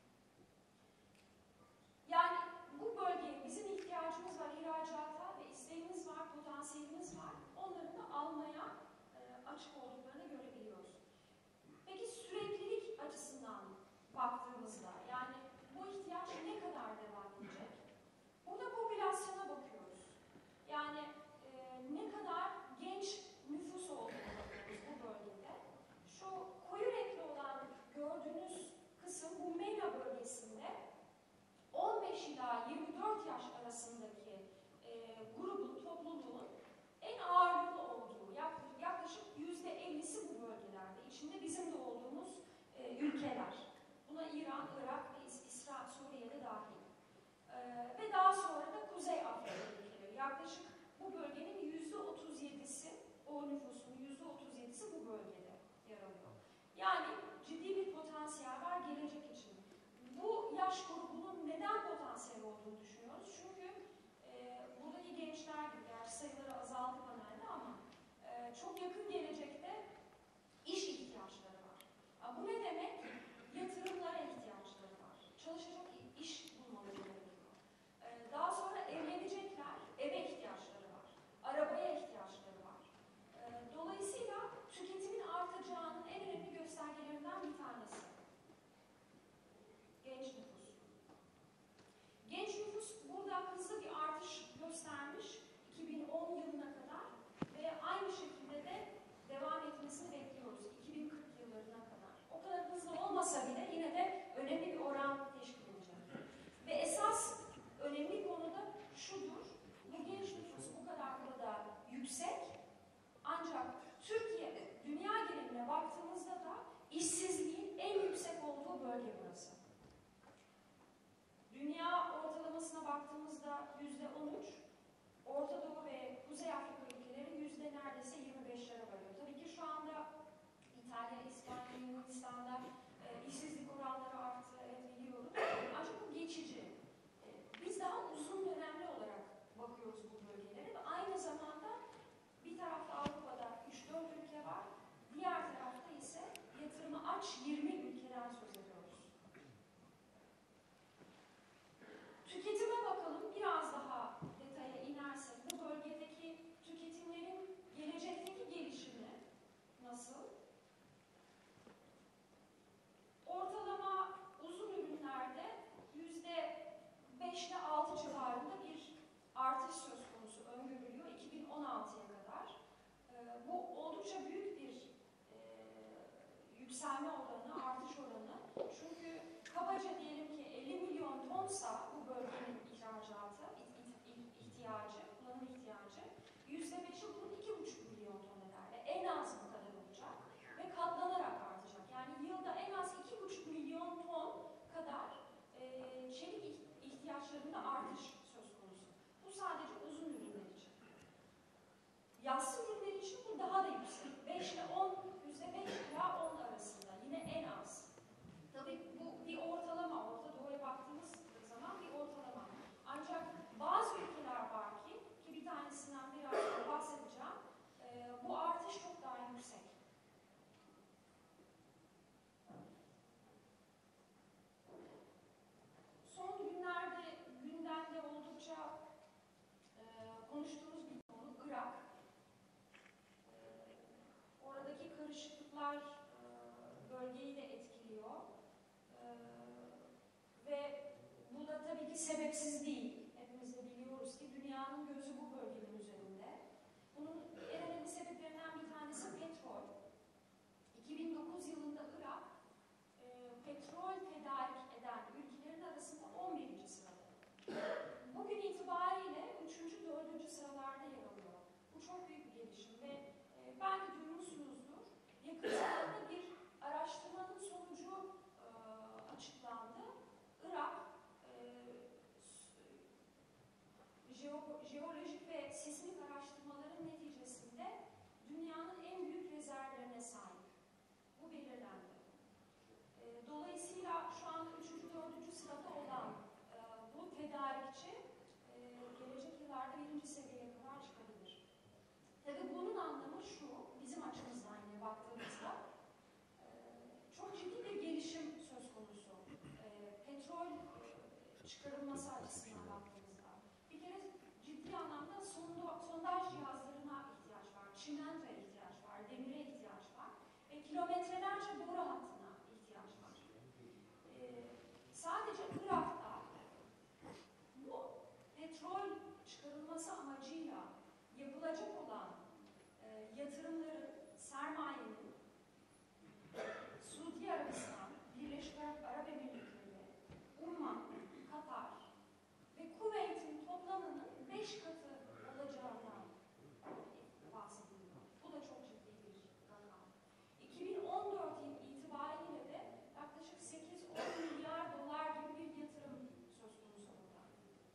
Yani bu bölgeye bizim ihtiyacımız var, ihracata ve isteğimiz var, potansiyelimiz var. Onların da almaya açık olduklarını görebiliyoruz. Peki süreklilik açısından baktığımızda, yani bu ihtiyaç ne kadar devam edecek? Burada popülasyona bakıyoruz. Yani ne kadar genç nüfus olduğunu bakıyoruz bu bölgede. Şu koyu renkli olan gördüğünüz kısım bu MENA bölgesinde 15 ila 24 yaş arasındaki grubun, topluluğun en ağırlıklı olduğu, yaklaşık %50'si bu bölgelerde. İçinde bizim de olduğumuz ülkeler. Buna İran, Irak ve İsrail, Suriye'de dahil. Ve daha sonra da Kuzey Afrika ülkeleri. Yaklaşık bu bölgenin %37'si, o nüfusun %37'si bu bölgede yer alıyor. Yani ciddi bir potansiyel var gelecek için. Bu yaş grubunun neden potansiyel olduğunu düşünüyoruz. Çünkü buradaki gençler gibi, gerçi sayıları azaldı panelde ama çok yakın gelecekte iş ihtiyaçları var. Bu ne demek? Yatırımlara ihtiyaçları var. Çalışacak iş bulmaları gerekiyor. Daha sonra evlenecekler, eve ihtiyaçları var. Arabaya ihtiyaçları var. Dolayısıyla tüketimin artacağının en önemli göstergelerinden bir tanesi. Genç nüfus. Genç nüfus burada hızlı bir artış göstermiş 2010 yılına kadar ve aynı şekilde de devam etmesini bekliyoruz 2040 yıllarına kadar. O kadar hızlı olmasa bile yine de önemli bir oran teşkil edecek. Ve esas önemli konu da şudur, bu genç nüfus bu kadar burada yüksek, ancak Türkiye, dünya geneline baktığımızda da işsizliğin en yüksek olduğu bölge burası. Dünya ortalamasına baktığımızda %13, Orta Doğu ve Kuzey Afrika ülkeleri neredeyse 25'lere varıyor. Tabii ki şu anda İtalya, İspanya, Yunanistan'da işsizlik oranları arttı, evet biliyoruz. Ancak bu geçici. Biz daha uzun dönemli olarak bakıyoruz bu bölgelere ve aynı zamanda bir tarafta Avrupa'da 3-4 ülke var, diğer tarafta ise yatırımı aç 20 ülkeden söz ediyoruz. Tüketime bakalım, biraz daha detaya inersek bu bölgedeki tüketimlerin gelecekteki gelişimi nasıl? kadar bölgeyi de etkiliyor. Ve bu da tabii ki sebepsiz değil. Hepimiz de biliyoruz ki dünyanın gözü bu bölgenin üzerinde. Bunun en önemli sebeplerinden bir tanesi petrol. 2009 yılında Irak petrol tedarik eden ülkelerin arasında 11. sırada. Bugün itibariyle 3. 4. sıralarda yer alıyor. Bu çok büyük bir gelişim ve belki duymuşsunuzdur. Yakın zamanda bir araştırmanın sonucu açıklandı. Irak jeolojik ve sismik araştırmaların neticesinde dünyanın en büyük rezervlerine sahip. Bu belirlendi. Dolayısıyla şu an 3. 4. sırada olan bu tedarikçi gelecek yıllarda 1. seviyeye kadar çıkabilir. Tabii bunun anlamı şu, bizim açımızdan yine baktığımızda çok ciddi bir gelişim söz konusu. Petrol çıkarılması açısından baktığımızda. Bir kere ciddi anlamda sondaj cihazlarına ihtiyaç var, çimentoya ihtiyaç var, demire ihtiyaç var ve kilometrelerce boru hattına ihtiyaç var. Sadece Irak'ta bu petrol çıkarılması amacıyla yapılacak olan yatırımların, sermayenin Suudi Arabistan, Birleşik Arap Emirlikleri, Umman, Katar ve Kuveyt'in toplamının 5 katı olacağından bahsediliyor. Bu da çok ciddi bir rakam. 2014 yıl itibariyle de yaklaşık 8-10 milyar dolar gibi bir yatırım söz konusu burada.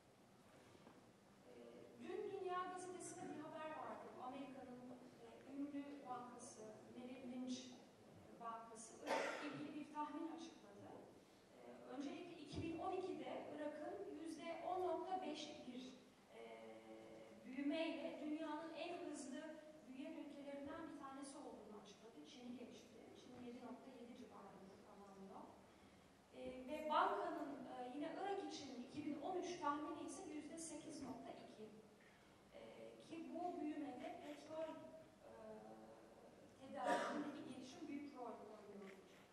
Dün Dünya Gazetesi'nde bir haber vardı. Amerika'nın ünlü bankası, Merrill Lynch Bankası Irak'la ilgili bir tahmin açıkladı. Öncelikle 2012'de Irak'ın %10.5'lik bir büyümeyle dünyanın en hızlı büyüyen ülkelerinden bir tanesi olduğunu açıkladı. Çin'i geçti. Çin 7.7 civarında tamamlıyor. Ve bankanın yine Irak için 2013 tahmini ise %8.2. Ki bu büyümede petrol tedarikindeki gelişim büyük rol oynuyor.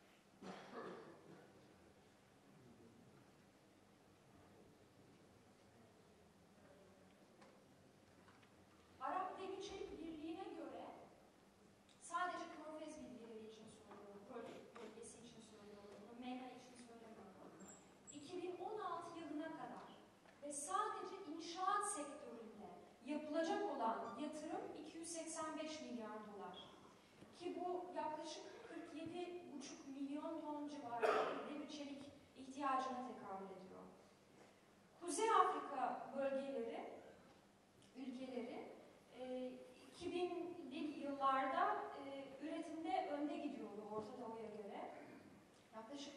Arap Demir Çelik Birliği'ne göre sadece Körfez bilgileri için söylüyorum, bölgesi için söylüyorum, bunu MENA için söylemiyorum. 2016 yılına kadar ve sadece inşaat sektöründe yapılacak olan yatırım 285 milyar dolar. Ki bu yaklaşık 47,5 milyon ton civarında demir çelik ihtiyacına tekabül ediyor. Kuzey Afrika bölgeleri, ülkeleri 2000'li yıllarda üretimde önde gidiyordu Orta Doğu'ya göre. Yaklaşık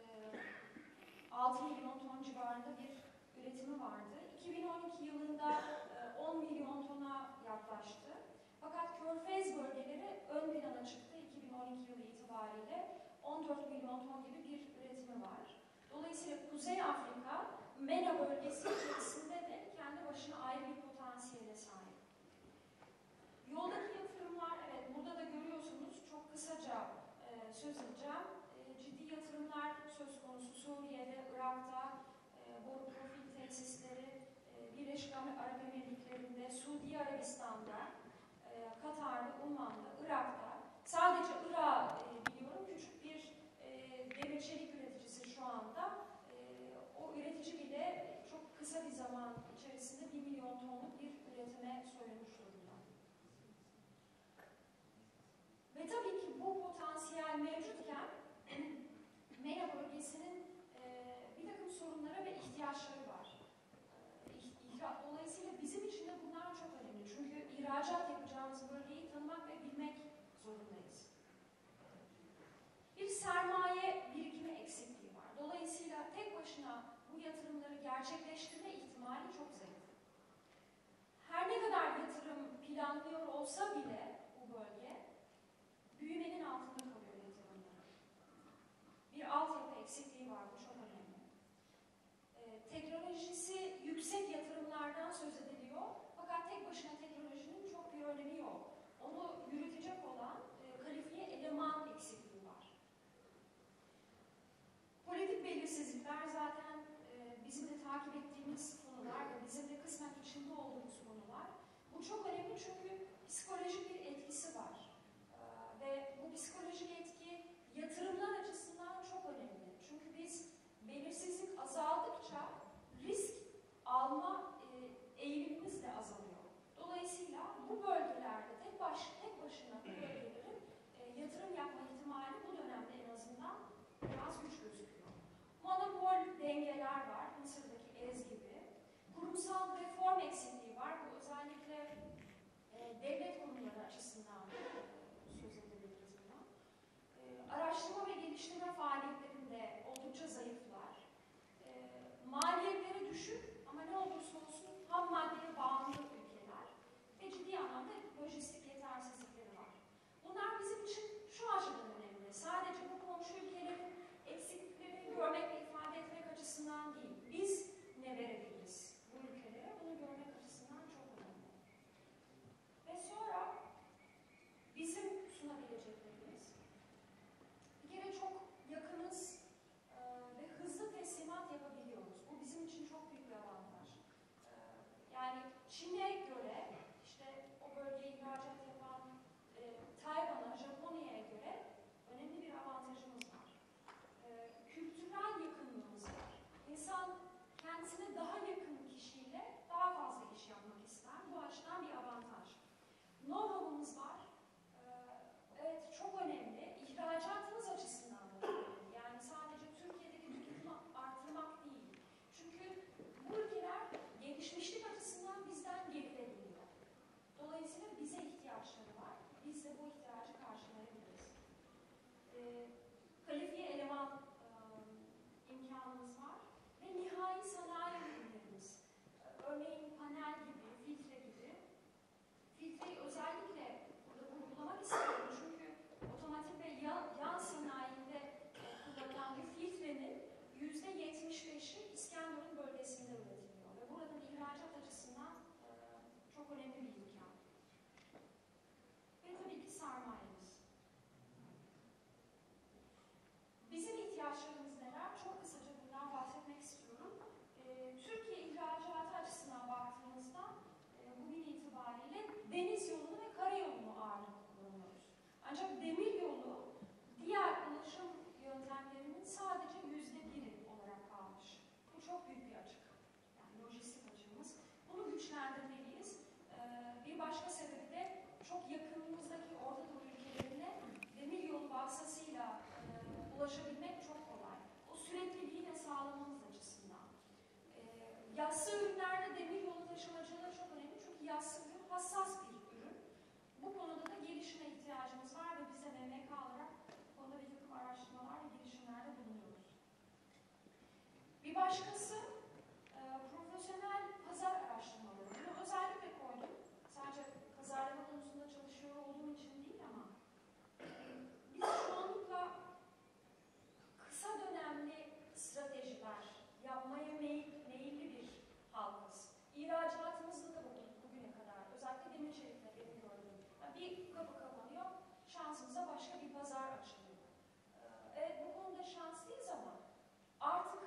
6 milyon ton civarında bir üretimi vardı. 2012 yılında 10 milyon tona yaklaştı. Fakat Körfez bölgeleri ön plana çıktı. 2012 yılı itibariyle 14 milyon ton gibi bir üretimi var. Dolayısıyla Kuzey Afrika, MENA bölgesi içerisinde de kendi başına ayrı bir potansiyele sahip. Yoldaki yatırımlar, evet burada da görüyorsunuz, çok kısaca söz edeceğim. Ciddi yatırımlar söz konusu Suriye'de, Irak'ta, boru profil tesisleri, Birleşik Arap Emirlikleri'nde, Suudi Arabistan'da, Katar'da, Umman'da, Irak'ta. Sadece Irak'ı biliyorum, küçük bir demir çelik üreticisi şu anda. O üretici bile çok kısa bir zaman içerisinde 1 milyon tonluk bir üretime soyunmuş durumda. Ve tabii ki bu potansiyel mevcutken MENA bölgesinin bir takım sorunlara ve ihtiyaçları var. Dolayısıyla bizim için de bunlar çok önemli. Çünkü ihracat yapacağımız bölgeyi tanımak ve bilmek zorundayız. Bir sermaye birikimi eksikliği var. Dolayısıyla tek başına bu yatırımları gerçekleştirme ihtimali çok zayıf. Her ne kadar yatırım planlıyor olsa bile bu bölge büyümenin altında kalıyor yatırımlar. Bir altyapı eksikliği var, bu çok önemli. Teknolojisi yüksek yatırımlardan söz ediliyor. Fakat tek başına teknolojinin çok bir önemi yok. Onu yürütecek olan kalifiye eleman eksikliği önemli çünkü psikolojik bir etkisi var. Ve bu psikolojik etki yatırımlar açısından çok önemli. Çünkü biz belirsizlik azaldıkça risk alma eğilimimiz de azalıyor. Dolayısıyla bu bölgelerde tek başına bu bölgelerin yatırım yapma ihtimali bu dönemde en azından biraz güç gözüküyor. Monopol dengeler var, Mısır'daki Ez gibi. Kurumsal reform eksikliği var. Bu özellikle devlet kurumları açısından söz edebiliriz buna. Araştırma ve geliştirme faaliyetlerinde oldukça zayıflar. Maliyetleri düşük ama ne olursa olsun ham maddeye bağımlı ülkeler ve ciddi anlamda lojistik yetersizlikleri var. Bunlar bizim için şu açıdan önemli. Sadece bu komşu ülkelerin eksikliklerini görmek ve ifade etmek açısından değil. Biz ne verebiliriz bu ülkelere? Bunu görmek açısından çok önemli. Ve sonra bizim sunabileceklerimiz bir kere çok yakınız ve hızlı teslimat yapabiliyoruz. Bu bizim için çok büyük bir avantaj. Yani Çin'e göre, işte o bölgeye ihracat yapan Tayvan'a, Japonya'ya göre önemli bir avantajımız var. Kültürel yakınlığımız var. İnsan kendisine daha yakın kişiyle daha fazla iş yapmak ister. Bu açıdan bir avantaj. Know-how'umuz var. Evet, çok önemli. İhracatımız açısından da önemli. Yani sadece Türkiye'deki tüketimi artırmak değil. Çünkü bu ülkeler gelişmişlik açısından bizden geride duruyor. Dolayısıyla bize ihtiyaçları var. Biz de bu ihtiyacı karşılayabiliriz. Kalifiye eleman imkanımız var ve nihai sanayi ürünlerimiz. Örneğin panel gibi, filtre gibi. Filtreyi özellikle burada vurgulamak istiyorum çünkü otomotiv ve yan sanayinde kullanılan bir filtrenin %75'i İskenderun bölgesinde üretiliyor ve buradan ihracat açısından çok önemli bir imkan. Ve tabii ki sermayemiz. Bizim ihtiyaçlarımız neler? Çok kısaca bundan bahsetmek istiyorum. Türkiye ihracatı açısından baktığımızda bugün itibariyle deniz yolunu ve karayolunu ağırlıklı kullanıyoruz. Ancak demir yolu diğer ulaşım yöntemlerinin sadece %1'i olarak kalmış. Bu çok büyük bir açık. Yani lojistik açığımız. Bunu güçlendirmeliyiz. Bir başka sebebi de çok yakınımızdaki Orta Doğu ülkelerine demir yolu vasıtasıyla ulaşabilmek çok kolay. O sürekliliği de sağlamamız açısından. Yassı ürünlerde demir yolu taşımacılığı çok önemli çünkü yassı ürün hassas bir ürün. Bu konuda da gelişime ihtiyacımız var ve biz de MMK olarak bu konuda bir takım araştırmalar ve girişimlerde bulunuyoruz. Bir başkası profesyonel pazar araştırmaları. Bunu özellikle koydum. Sadece pazarlama konusunda çalışıyor olduğum için değil ama biz çoğunlukla kısa dönemli stratejiler yapmaya meyilli bir halkız. İhracatımızda da bugüne kadar, özellikle demir çelikte benim gördüğüm, bir kapı kapanıyor, şansımıza başka bir pazar açılıyor. Evet, bu konuda şanslıyız ama artık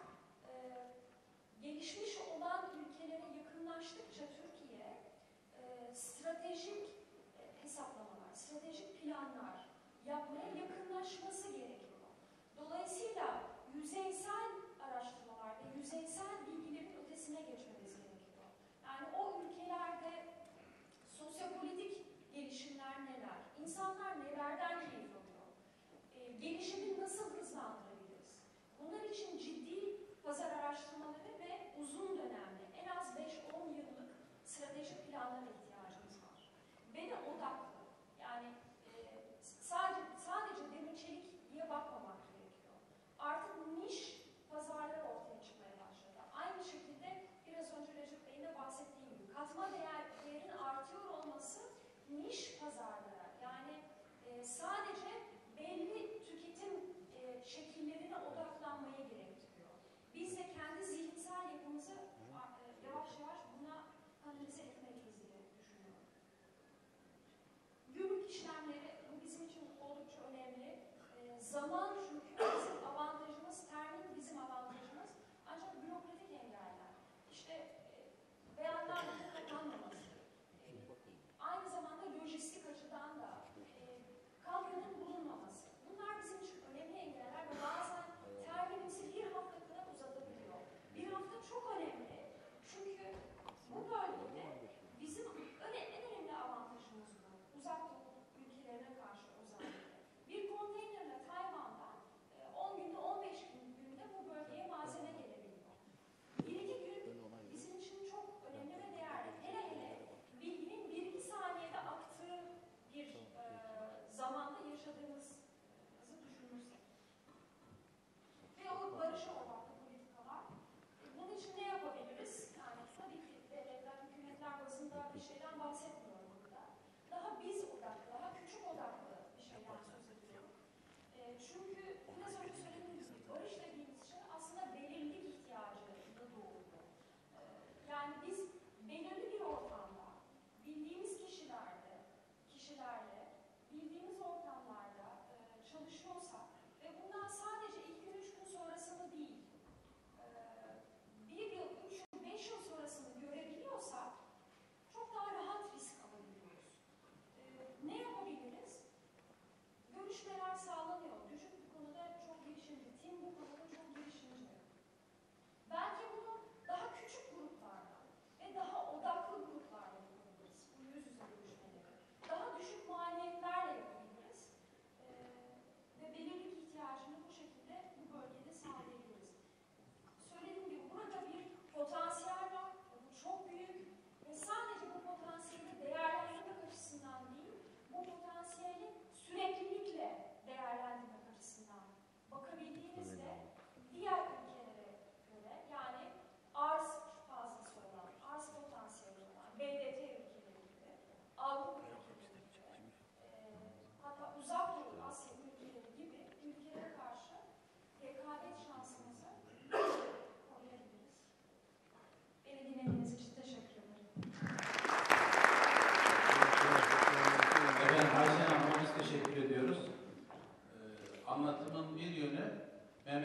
gelişmiş olan ülkelere yakınlaştıkça Türkiye stratejik hesaplamalar, stratejik planlar yapmaya yakınlaşması gerekiyor. Dolayısıyla yüzeysel araştırmalar ve yüzeysel bilgilerin ötesine geçmemiz gerekiyor. Yani o ülkelerde sosyopolitik gelişimler neler? İnsanlar nelerden keyif alıyor? Gelişimi nasıl hızlandırabiliriz? Bunlar için ciddi pazar araştırmaları ve uzun dönemli, en az 5-10 yıllık stratejik planlara ihtiyacımız var. Ve de odaklı. Yani sadece demir çelik diye bakmamak gerekiyor. Artık niş pazarlar ortaya çıkmaya başladı. Aynı şekilde biraz önce Recep Bey'in de bahsettiği gibi katma değerin artıyor olması niş pazarlara, yani sadece belli tüketim şekillerine odaklanmaya gerektiriyor. Biz de kendi zihinsel yapımızı yavaş yavaş buna kanalize etmeliyiz diye düşünüyorum. Gümrük işlemleri, bu bizim için oldukça önemli. Zaman çünkü bizim avantajımız, termin bizim avantajımız. Ancak bürokratik engeller, işte beyanlar kapanmaması, aynı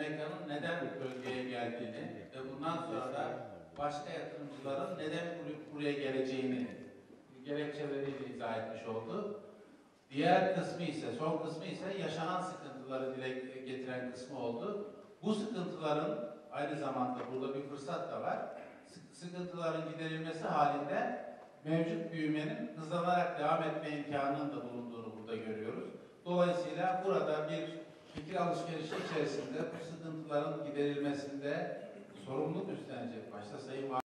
SMK'nın neden bu bölgeye geldiğini ve bundan sonra da başka yatırımcıların neden buraya geleceğini gerekçeleriyle izah etmiş oldu. Diğer kısmı ise, son kısmı ise yaşanan sıkıntıları dile getiren kısmı oldu. Bu sıkıntıların aynı zamanda burada bir fırsat da var. Sıkıntıların giderilmesi halinde mevcut büyümenin hızlanarak devam etme imkanının da bulunduğunu burada görüyoruz. Dolayısıyla burada bir fikir alışverişi içerisinde bu sıkıntıların giderilmesinde sorumluluk üstlenecek başta Sayın